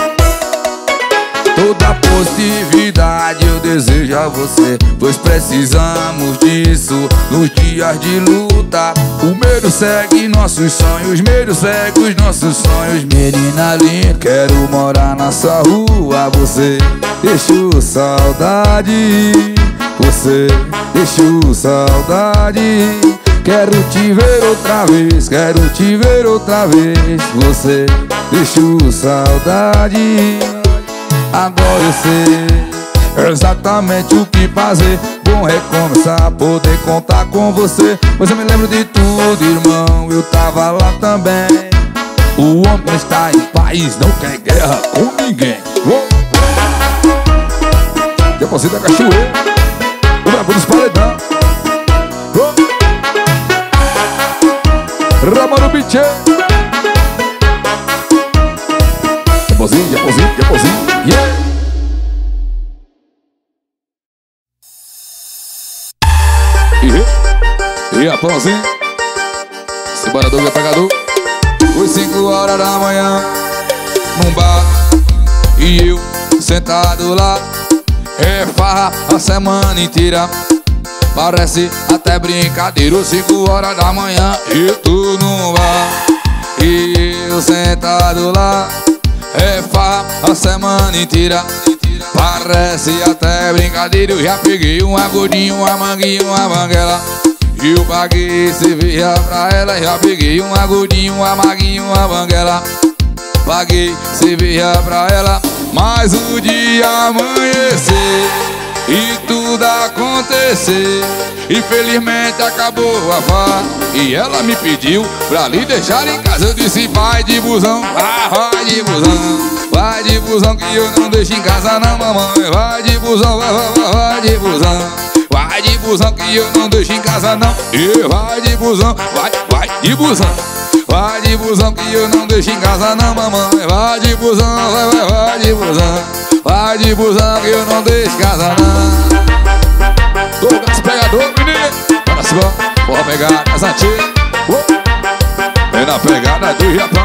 Toda positividade eu desejo a você, pois precisamos disso nos dias de luta. O medo segue nossos sonhos, medo segue os nossos sonhos. Menina linda, quero morar na sua rua. Você deixou saudade, você deixou saudade. Quero te ver outra vez, quero te ver outra vez. Você deixou saudade. Agora eu sei exatamente o que fazer. Bom recomeçar, poder contar com você. Pois eu me lembro de tudo, irmão, eu tava lá também. O homem está em paz, não quer guerra com ninguém. Depois da cachoeira, o brabo dos paredão. Ramano Bichê. Deposinho, deposinho, deposinho. Yeah. E a pãozinho. Separador e pegador. Os cinco horas da manhã, num bar, e eu sentado lá. É farra a semana inteira, parece até brincadeira. Os cinco horas da manhã, eu tô num bar, e eu sentado lá. É farra a semana inteira, parece até brincadeira. Eu já peguei um agudinho, uma manguinha, uma banguela. Eu paguei cerveja pra ela. Já peguei um agudinho, uma manguinha, uma banguela. Paguei cerveja pra ela. Mas o dia amanhecer e tudo acontecer, infelizmente acabou a farra e ela me pediu pra lhe deixar em casa. Eu disse vai de busão, vai, vai de busão, vai de busão que eu não deixo em casa não, mamãe. Vai de busão, vai, vai, vai, vai de busão, vai de busão que eu não deixo em casa não. E vai de busão, vai, vai de busão, vai de busão que eu não deixo em casa não, mamãe. Vai de busão, vai, vai, vai de busão, vai de busão que eu não deixo em casa não. Tô com esse pegador, menino. Bora cima, bora pegar essa antiga. uh. Vem na pegada do Japão.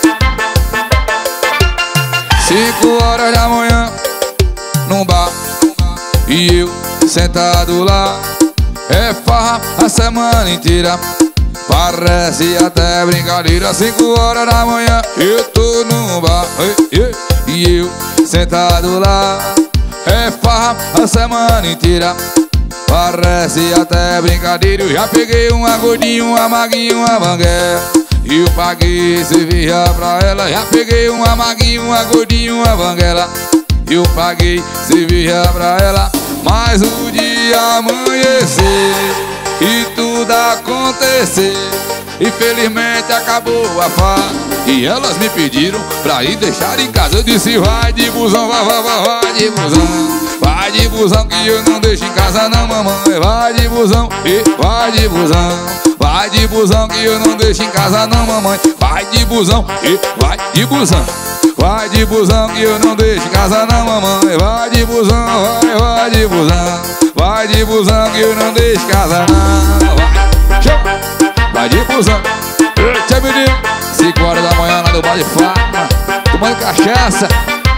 Cinco horas da manhã, num bar, e eu sentado lá. É farra a semana inteira, Parece até brincadeira, cinco horas da manhã eu tô num bar, ei, ei, e eu sentado lá. É farra a semana inteira. Parece até brincadeira, eu já peguei uma gordinha, uma maguinha, uma banguela. E eu paguei cerveja pra ela. Já peguei uma maguinha, uma gordinha, uma banguela. Eu paguei cerveja pra ela. Mas o dia amanhecer e tudo acontecer. Infelizmente acabou a farra e elas me pediram pra ir deixar em casa. Eu disse vai de busão, vai, vai, vai, vai de busão. Vai de busão que eu não deixo em casa não, mamãe. Vai de busão, e vai de busão. Vai de busão que eu não deixo em casa não, mamãe. Vai de busão, e vai de busão. Vai de busão que eu não deixo em casa não, mamãe. Vai de busão, vai, vai de busão. Vai de busão que eu não deixo em casa não. Vai, chama. Vai de busão, tchau menino. Cinco horas da manhã lá no bar de Fama, tomando cachaça.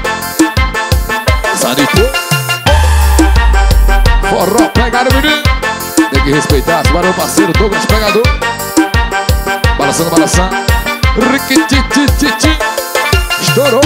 Sanito. Forró pegado, menino. Tem que respeitar, esse barulho parceiro, Douglas Pegador. Balançando, balançando. Riquititititi. Estourou.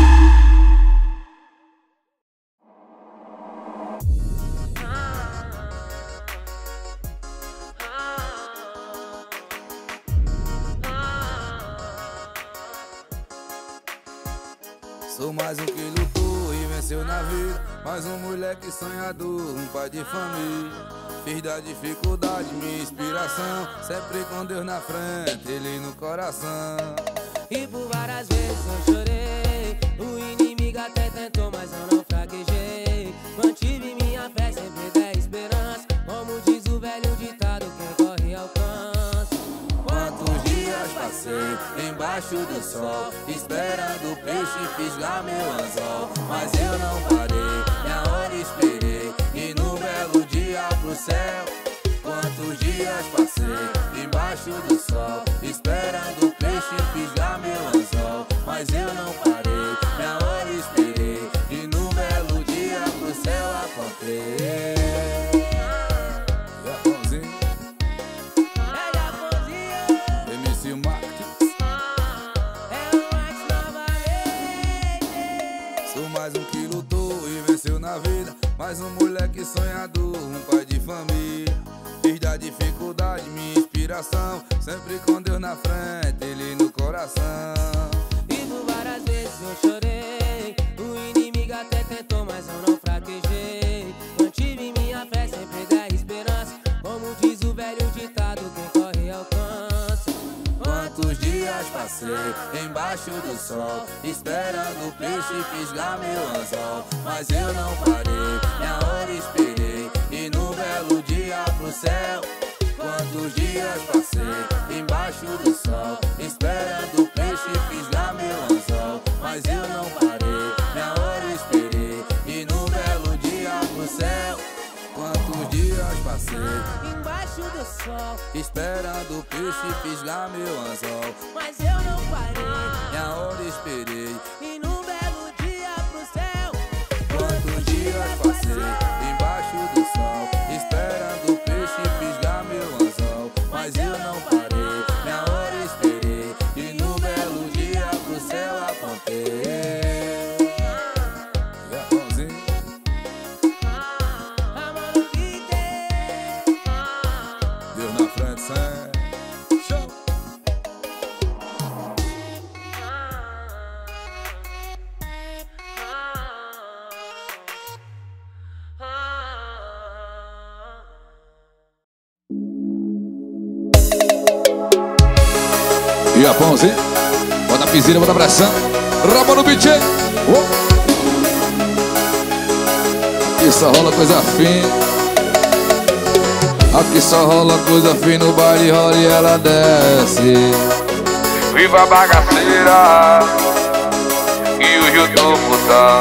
Sou mais um que lutou e venceu na vida. Mais um moleque sonhador, um pai de família. Fiz da dificuldade minha inspiração. Sempre com Deus na frente, Ele no coração. E por várias vezes eu chorei. O inimigo até tentou, mas eu não fraquejei. Mantive minha fé, sempre da esperança. Como diz o velho ditado, quem corre alcança. Quantos dias passei embaixo do sol, esperando o peixe fisgar meu anzol. Mas eu não parei, minha hora esperei. E no belo dia pro céu. Quantos dias passei embaixo do sol, esperando o peixe fisgar meu anzol. Mas eu não parei, minha hora esperei. E no belo dia pro céu apontei. Mais um moleque sonhador, um pai de família. Fiz da dificuldade minha inspiração. Sempre com Deus na frente, Ele no coração. E por várias vezes eu chorei. O inimigo até tentou, mas eu não fraquejei. Mantive minha fé, sempre da esperança. Como diz o velho ditado, quem corre alcança. Quantos dias passei embaixo do sol, esperando o peixe fisgar meu anzol. Mas eu não parei, minha hora esperei. E no belo dia pro céu. Quantos dias passei embaixo do sol, esperando o peixe fisgar meu anzol. Mas eu não parei, minha hora esperei. E no belo dia pro céu. Quantos dias passei embaixo do sol, esperando o peixe fisgar meu anzol. mas eu não parei, minha hora esperei. e num belo dia pro céu. Quantos dias passei embaixo do sol, esperando o peixe fisgar meu anzol. Mas eu não parei, minha hora esperei. E no belo dia pro céu apontei. Deus na frente, sempre. Show! E a pãozinha, bota a piseira, bota a pressão. Rabo no beat. Oh. Aqui só rola coisa fina. Aqui só rola coisa fina. No baile rola e ela desce. Viva a bagaceira e o YouTube tá.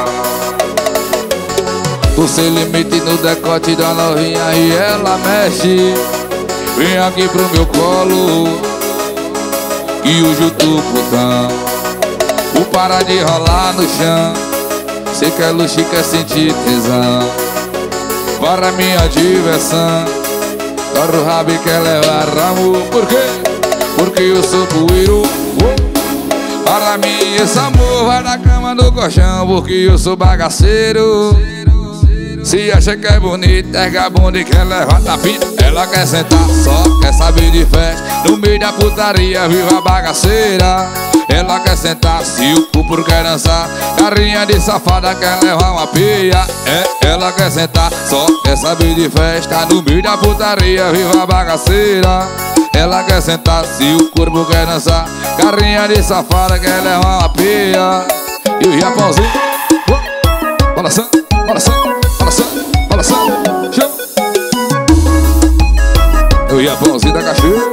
Tu se limite no decote da novinha e ela mexe. Vem aqui pro meu colo e o YouTube tá. O para de rolar no chão. Cê quer luxo e quer sentir tesão. Para minha diversão. Corre o rabo e quer levar ramo. Por quê? porque eu sou poeiro. Para mim esse amor vai na cama do colchão, porque eu sou bagaceiro. Se acha que é bonito, erga a bunda e quer levar tapinha. Ela quer sentar, só quer saber de festa. No meio da putaria, viva a bagaceira. Ela quer sentar, se o público quer dançar. Carinha de safada, quer levar uma pia. É, ela quer sentar, só quer saber de festa. No meio da putaria, viva a bagaceira. Ela quer sentar, se o corpo quer dançar. Carinha de safada, quer levar uma pia. E o Japãozinho, balançando, balançando, balançando, balançando, chama. E o Japãozinho da cachoeira.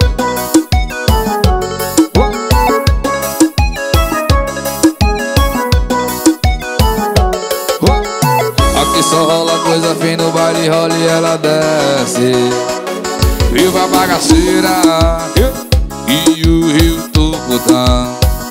Aqui só rola coisa fina, no baile rola e ela desce. Viva a bagaceira e o Rio Tucutã.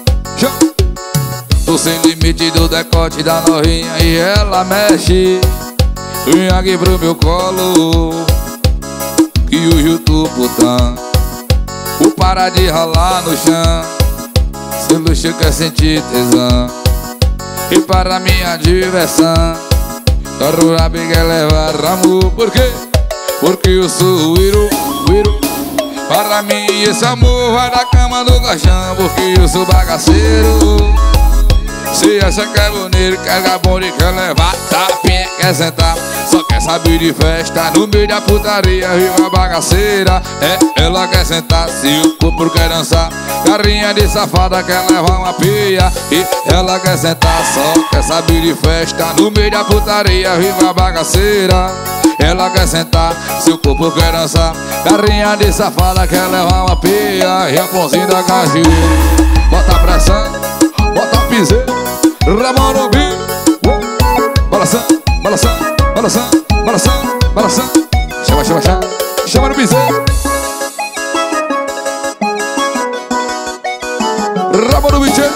Tô sem limite do decote da novinha e ela mexe. Vem aqui pro meu colo que o Rio Tucutã. O para de rolar no chão, seu luxo quer sentir tesão. E para minha diversão, quero a biga levar amor. Por quê? Porque eu sou o Iro, o Iro. Para mim esse amor vai na cama do colchão, porque eu sou bagaceiro. Se acha que é bonito, quer gabone, quer levar tapinha, quer sentar, só quer saber de festa. No meio da putaria, viva a bagaceira. É, ela quer sentar, se o corpo quer dançar. Carinha de safada, quer levar uma pia. E ela quer sentar, só quer saber de festa. No meio da putaria, viva a bagaceira. Ela quer sentar, seu corpo quer dançar. Carinha de safada, quer levar uma pia. E a pãozinha da cajueira, bota pressão, bota piseiro. Ramon no bico, balançando, balançando, balançando, balançando, balançando. Chama, chama, chama, chama no piseiro. Ramon no bicho.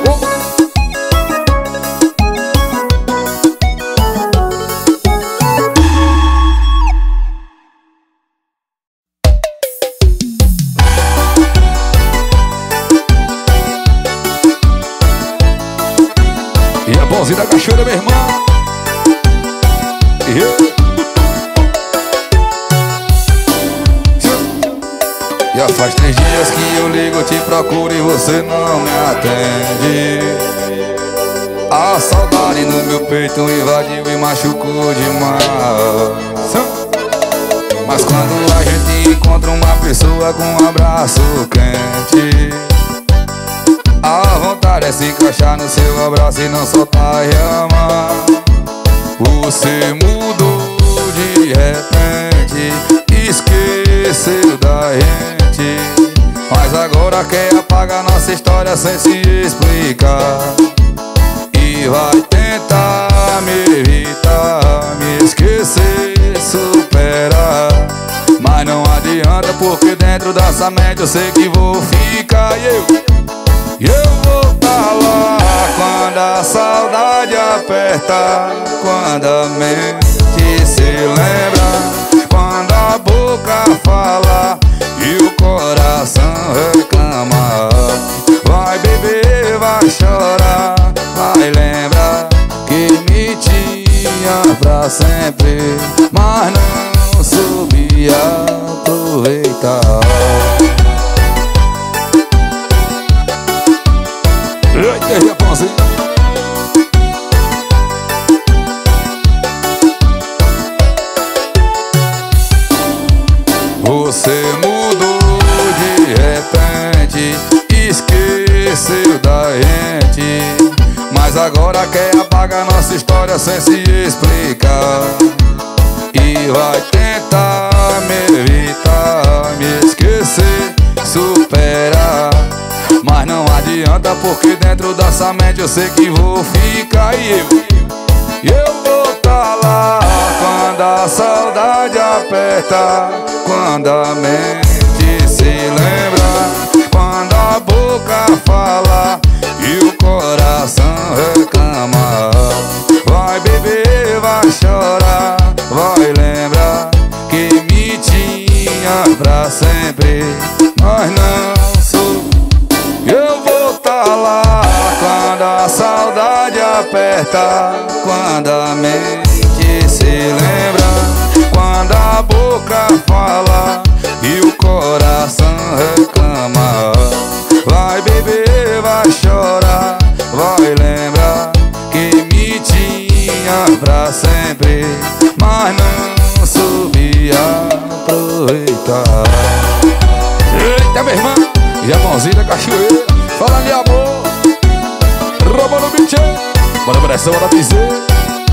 Da cachoeira, meu irmão. E já faz três dias que eu ligo, te procuro e você não me atende. A saudade no meu peito invadiu e machucou demais. Mas quando a gente encontra uma pessoa com um abraço quente, a vontade é se encaixar no seu abraço e não soltar e amar. Você mudou de repente, esqueceu da gente, mas agora quer apagar nossa história sem se explicar. E vai tentar me evitar, me esquecer, superar. Mas não adianta, porque dentro dessa mente eu sei que vou ficar. E eu E eu vou tá lá quando a saudade aperta, quando a mente se lembra, quando a boca fala e o coração reclama. Vai beber, vai chorar, vai lembrar que me tinha pra sempre, mas não soube aproveitar. Eita, Japãozinho. Você mudou de repente, esqueceu da gente, mas agora quer apagar nossa história sem se explicar. E vai tentar me evitar, me esquecer, superar. Mas não adianta, porque dentro dessa mente eu sei que vou ficar. E eu, eu vou tá lá quando a saudade aperta, quando a mente se lembra, quando a boca fala e o coração reclama. Vai beber, vai chorar, vai lembrar que me tinha pra sempre, mas não sou aproveitar quando a mente se lembra, quando a boca fala e o coração reclama. Vai beber, vai chorar, vai lembrar que me tinha pra sempre, mas não soube aproveitar. Eita, minha irmã, e a mãozinha da cachoeira, fala de amor, rouba no bicho, bora pressão, bora piseira.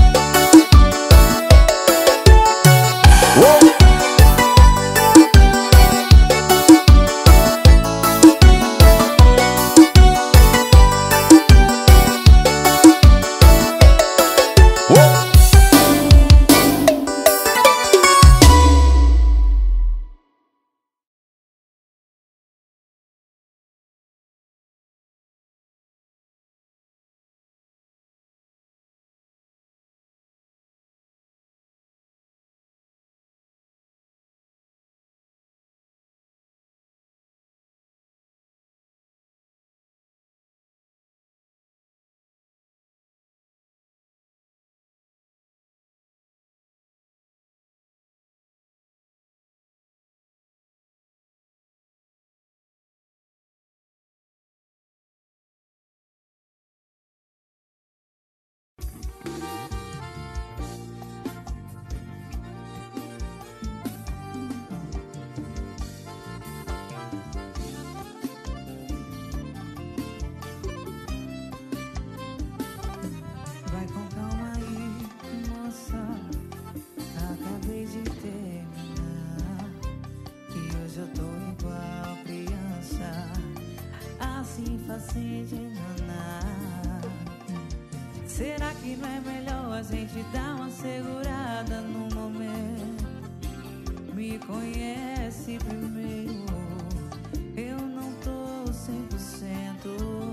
Assim de enganar. Será que não é melhor a gente dar uma segurada no momento? Me conhece primeiro, eu não tô cem por cento,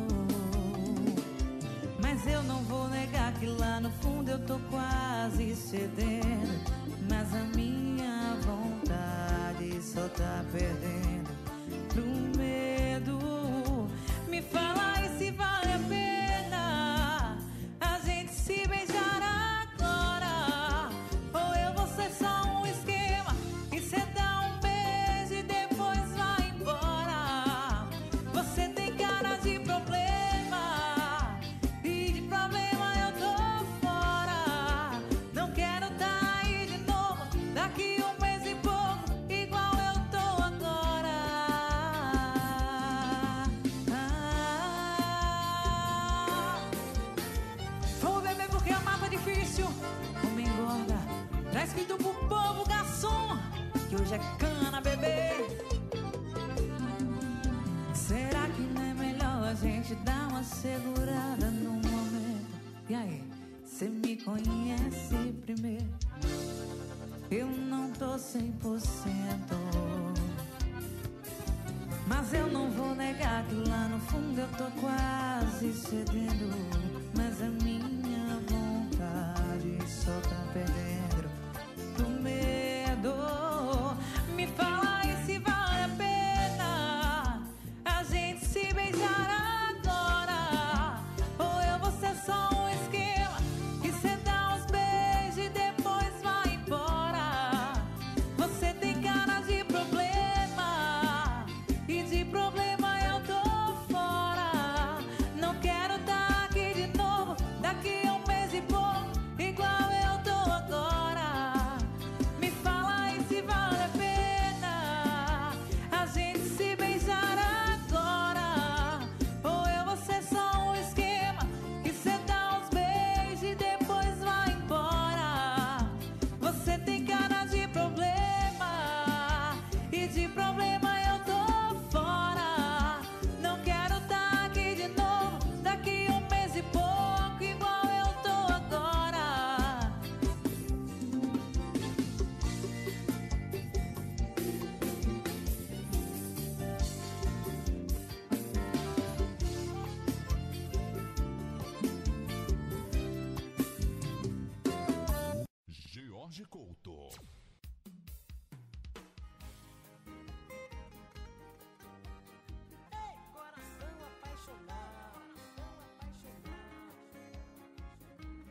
mas eu não vou negar que lá no fundo eu tô quase cedendo, mas a minha vontade só tá perdendo pro medo. Me fala aí se vale a pena a gente se beijar agora, ou eu vou ser só um esquema e cê dá um beijo e depois vai embora. Você tem cara de problema e de problema eu tô fora. Não quero tá aí de novo daqui um mês e pouco, igual eu tô agora. Difícil, como engorda, tá escrito pro povo garçom que hoje é cana, bebê. Será que não é melhor a gente dar uma segurada no momento? E aí, cê me conhece primeiro, eu não tô cem por cento, mas eu não vou negar que lá no fundo eu tô quase cedendo, mas a minha só tá perdendo pro medo. Me fala aí se vale a pena a gente se beijar agora, ou eu vou ser só um esquema que cê dá uns beijos e depois vai embora. Você tem cara de problema e de problema eu tô fora. Não quero tá aqui de novo daqui a um mês e pouco, igual eu tô agora. Me fala aí se vale a pena a gente se beijar agora, ou eu vou ser só um esquema que cê dá uns beijos e depois vai embora. Você tem cara de problema e de problema eu tô fora. Não quero tá aqui de novo daqui um mês e pouco, igual eu tô agora. Jorge Couto. Coração apaixonado, coração apaixonado.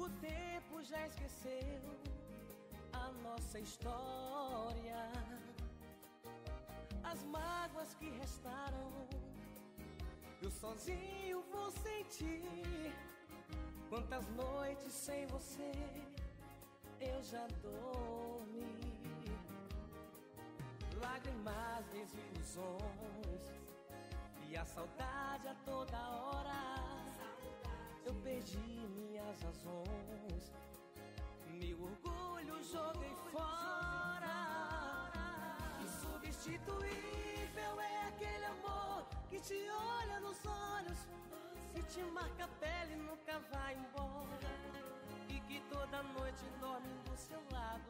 O tempo já esqueceu a nossa história, as mágoas que restaram eu sozinho vou sentir. Quantas noites sem você eu já dormi, lágrimas, desilusões e a saudade a toda hora. Eu perdi minhas razões, meu orgulho joguei fora. Insubstituível é aquele amor que te olha nos olhos, que te marca a pele e nunca vai embora, e que toda noite dorme do seu lado.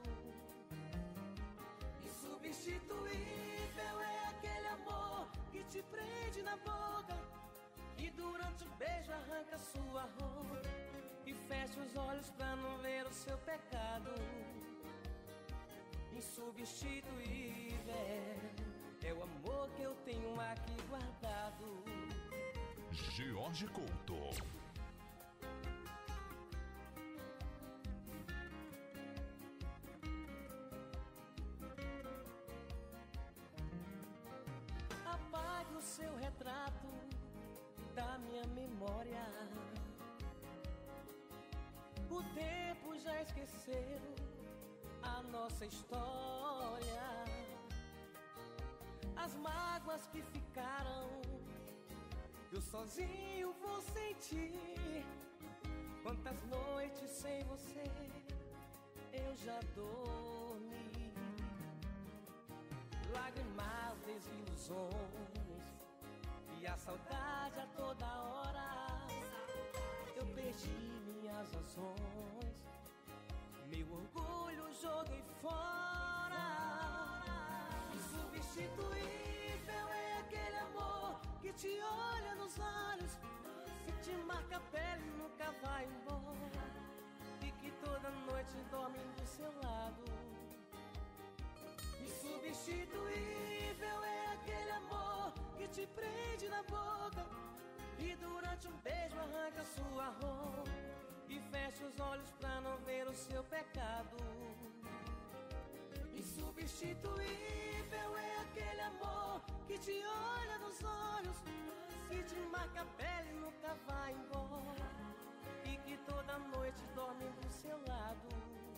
Insubstituível é aquele amor que te prende na boca, que durante o beijo arranca sua roupa e fecha os olhos pra não ver o seu pecado. Insubstituível é o amor que eu tenho aqui guardado. Jorge Couto. Apague o seu retrato da minha memória. O tempo já esqueceu a nossa história, as mágoas que ficaram eu sozinho vou sentir. Quantas noites sem você eu já dormi, lágrimas, desilusões e a saudade a toda hora. Eu perdi minhas razões, meu orgulho joguei fora. Insubstituível é aquele amor que te olha nos olhos, que te marca a pele e nunca vai embora, e que toda noite dorme do seu lado. Insubstituível é aquele amor que te prende na boca, e durante um beijo arranca sua roupa e fecha os olhos pra não ver o seu pecado. Insubstituível é aquele amor que te olha nos olhos, que te marca a pele e nunca vai embora, e que toda noite dorme do seu lado.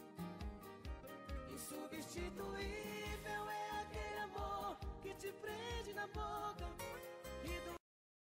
Insubstituível é aquele amor que te prende na boca e do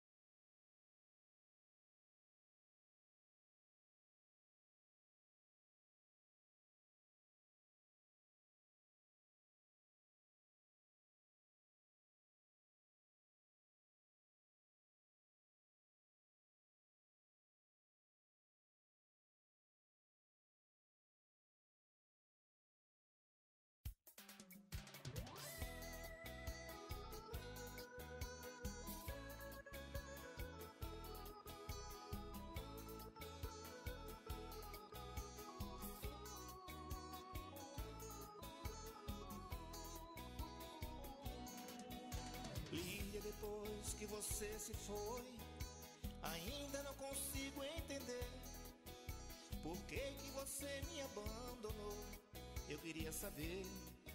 Lília, depois que você se foi, ainda não consigo entender por que que você me abandonou. Eu queria saber.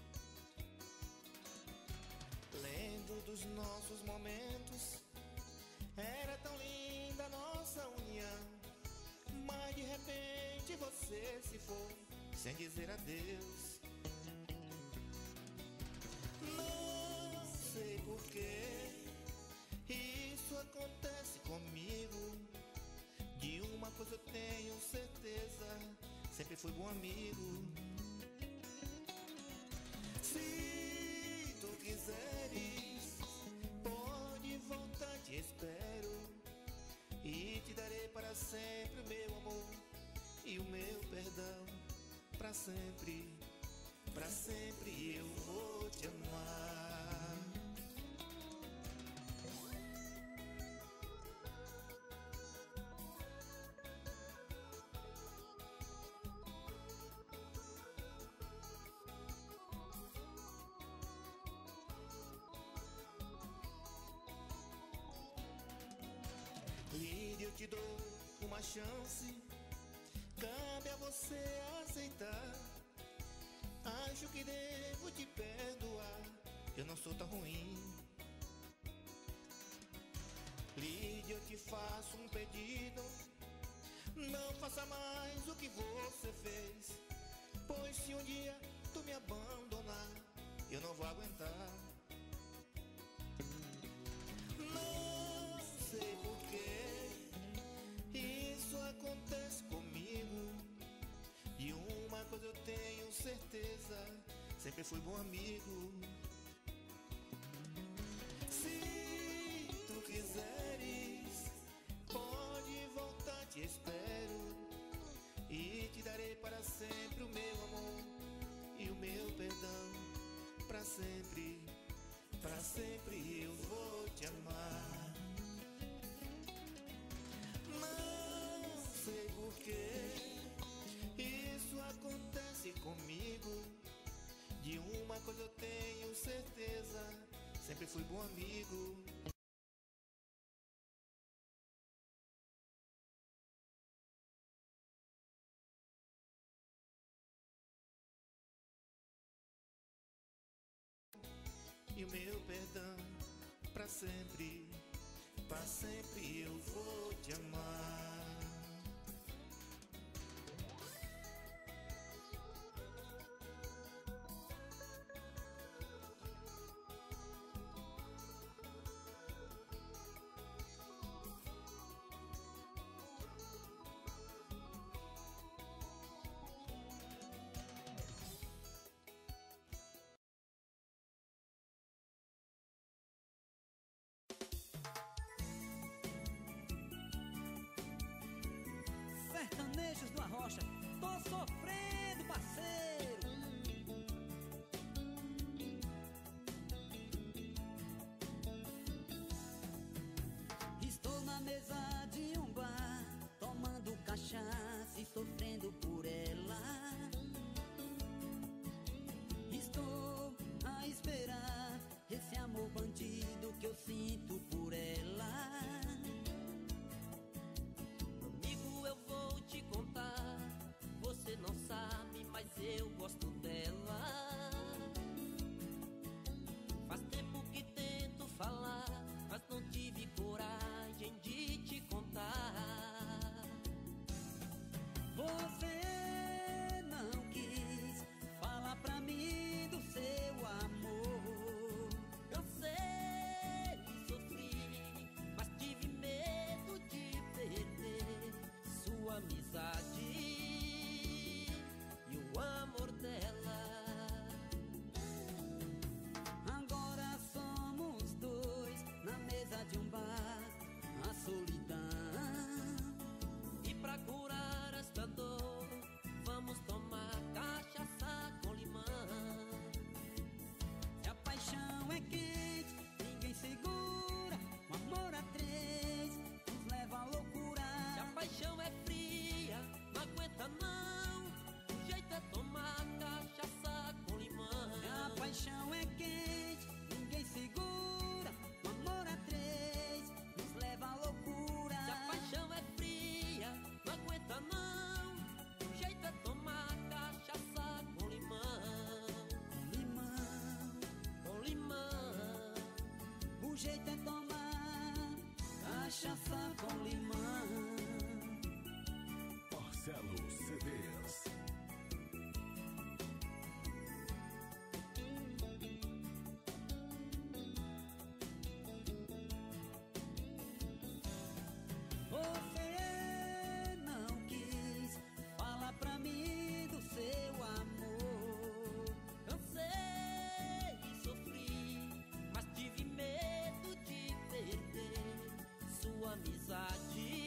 Lembro dos nossos momentos, era tão linda a nossa união, mas de repente você se foi sem dizer adeus. Não sei por que isso acontece comigo. De uma coisa eu tenho certeza, sempre fui bom amigo. Se tu quiseres, pode voltar, te espero, e te darei para sempre o meu amor e o meu perdão. Pra sempre, pra sempre eu vou te amar. Lídia, eu te dou uma chance, cabe a você aceitar. Acho que devo te perdoar, eu não sou tão ruim. Lídia, eu te faço um pedido, não faça mais o que você fez, pois se um dia tu me abandonar, eu não vou aguentar. Não sei porquê isso acontece comigo, e uma coisa eu tenho certeza, sempre fui bom amigo. Se tu quiseres, pode voltar, te espero, e te darei para sempre o meu amor e o meu perdão. Pra sempre, pra sempre eu vou te amar. Não sei porquê isso acontece comigo, de uma coisa eu tenho certeza, sempre fui bom amigo. E o meu perdão, pra sempre, pra sempre eu vou te amar. Sertanejos do Arrocha, tô sofrendo, parceiro. Estou na mesa de um bar, tomando cachaça e sofrendo por ela. Estou a esperar esse amor bandido que eu sinto por ela. Eu vou te contar, você não sabe, mas eu gosto dela. Faz tempo que tento falar, mas não tive coragem de te contar. Você não quis falar pra mim do seu amor. Cansei e sofri, mas tive medo de perder sua amizade e o amor dela. Agora somos dois na mesa de um bar, a solidão. E pra curar esta dor, vamos tomar cachaça com limão. Se a paixão é quente, ninguém segura, o amor a três nos leva à loucura. Se a paixão é fria, não aguenta não, o jeito é tomar cachaça com limão. Se a paixão é quente, ninguém segura, o amor a três nos leva à loucura. Se a paixão é fria, não aguenta não, o jeito é tomar cachaça com limão. Com limão, com limão, o jeito é tomar cachaça com limão. Marcelo Cedeias. Você não quis falar pra mim do seu amor. Cansei e sofri, mas tive medo de perder sua amizade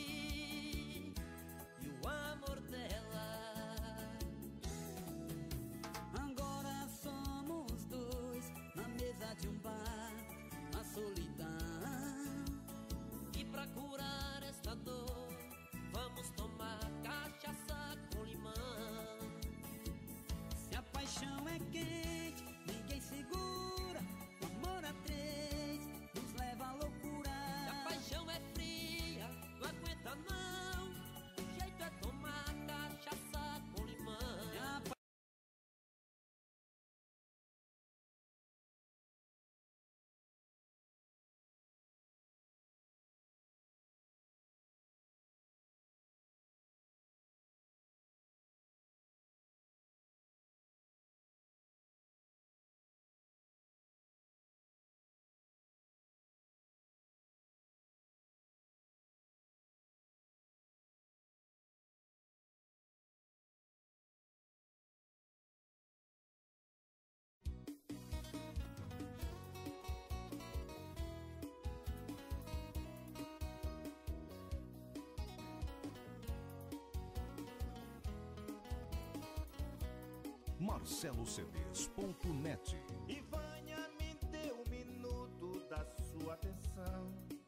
marcelo c ds ponto net. E Vânia me deu um minuto da sua atenção.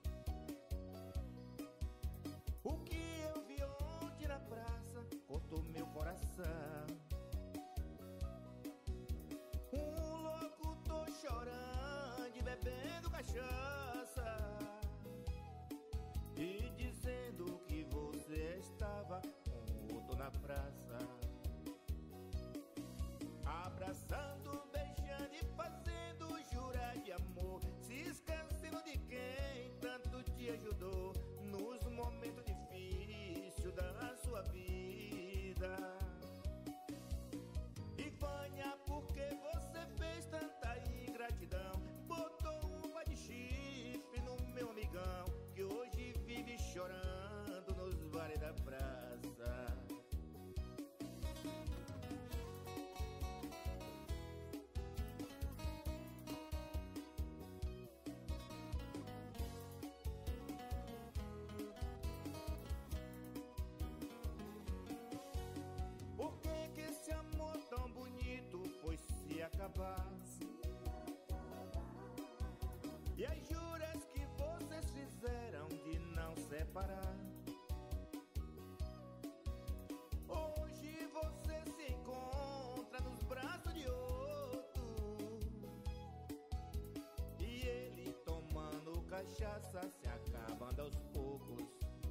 O que eu vi ontem na praça cortou meu coração. Um louco tô chorando e bebendo cachaça, e dizendo que você estava com outro na praça, abraçando, beijando e fazendo jurar de amor, se esquecendo de quem tanto te ajudou nos momentos difíceis da sua vida. E Vânia, por que você fez tanta ingratidão? Botou um pé de chifre no meu amigão, que hoje vive chorando nos vales da praça. Por que que esse amor tão bonito foi se acabar? E as juras que vocês fizeram de não separar, hoje você se encontra nos braços de outro, e ele tomando cachaça, se acabando aos poucos,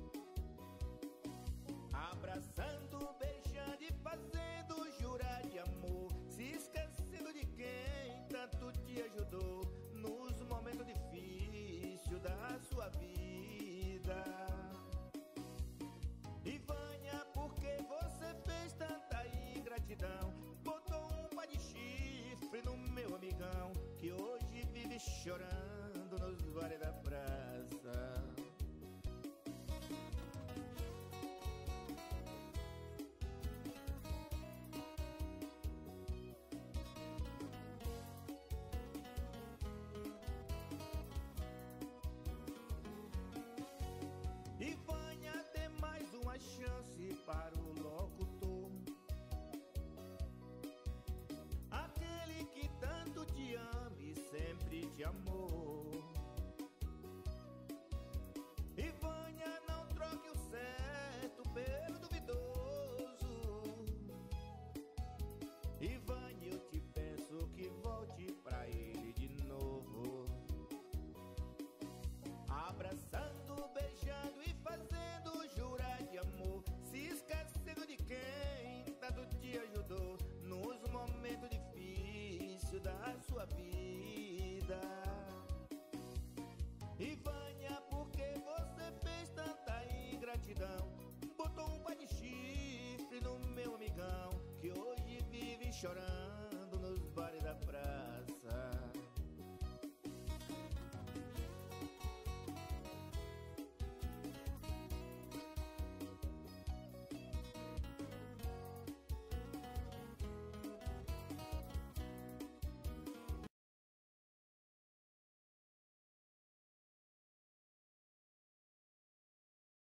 abraçando, beijando e fazendo jurar de amor, se esquecendo de quem tanto te ajudou nos momentos difíceis da sua vida. E Vânia, por que você fez tanta ingratidão? Botou um pé de chifre no meu amigão, que hoje vive chorando nos vales da praça. E Vânia, dê mais uma chance para o locutor, aquele que tanto te ama e sempre te amou. E Vânia, não troque o certo pelo duvidoso. E Vânia, eu te peço que volte pra ele de novo, abraçando, beijando e fazendo jurar de amor, se esquecendo de quem tanto te ajudou nos momentos difíceis da sua vida. E Vânia, por que você fez tanta ingratidão? Botou um pé de chifre no meu amigão, que hoje vive chorando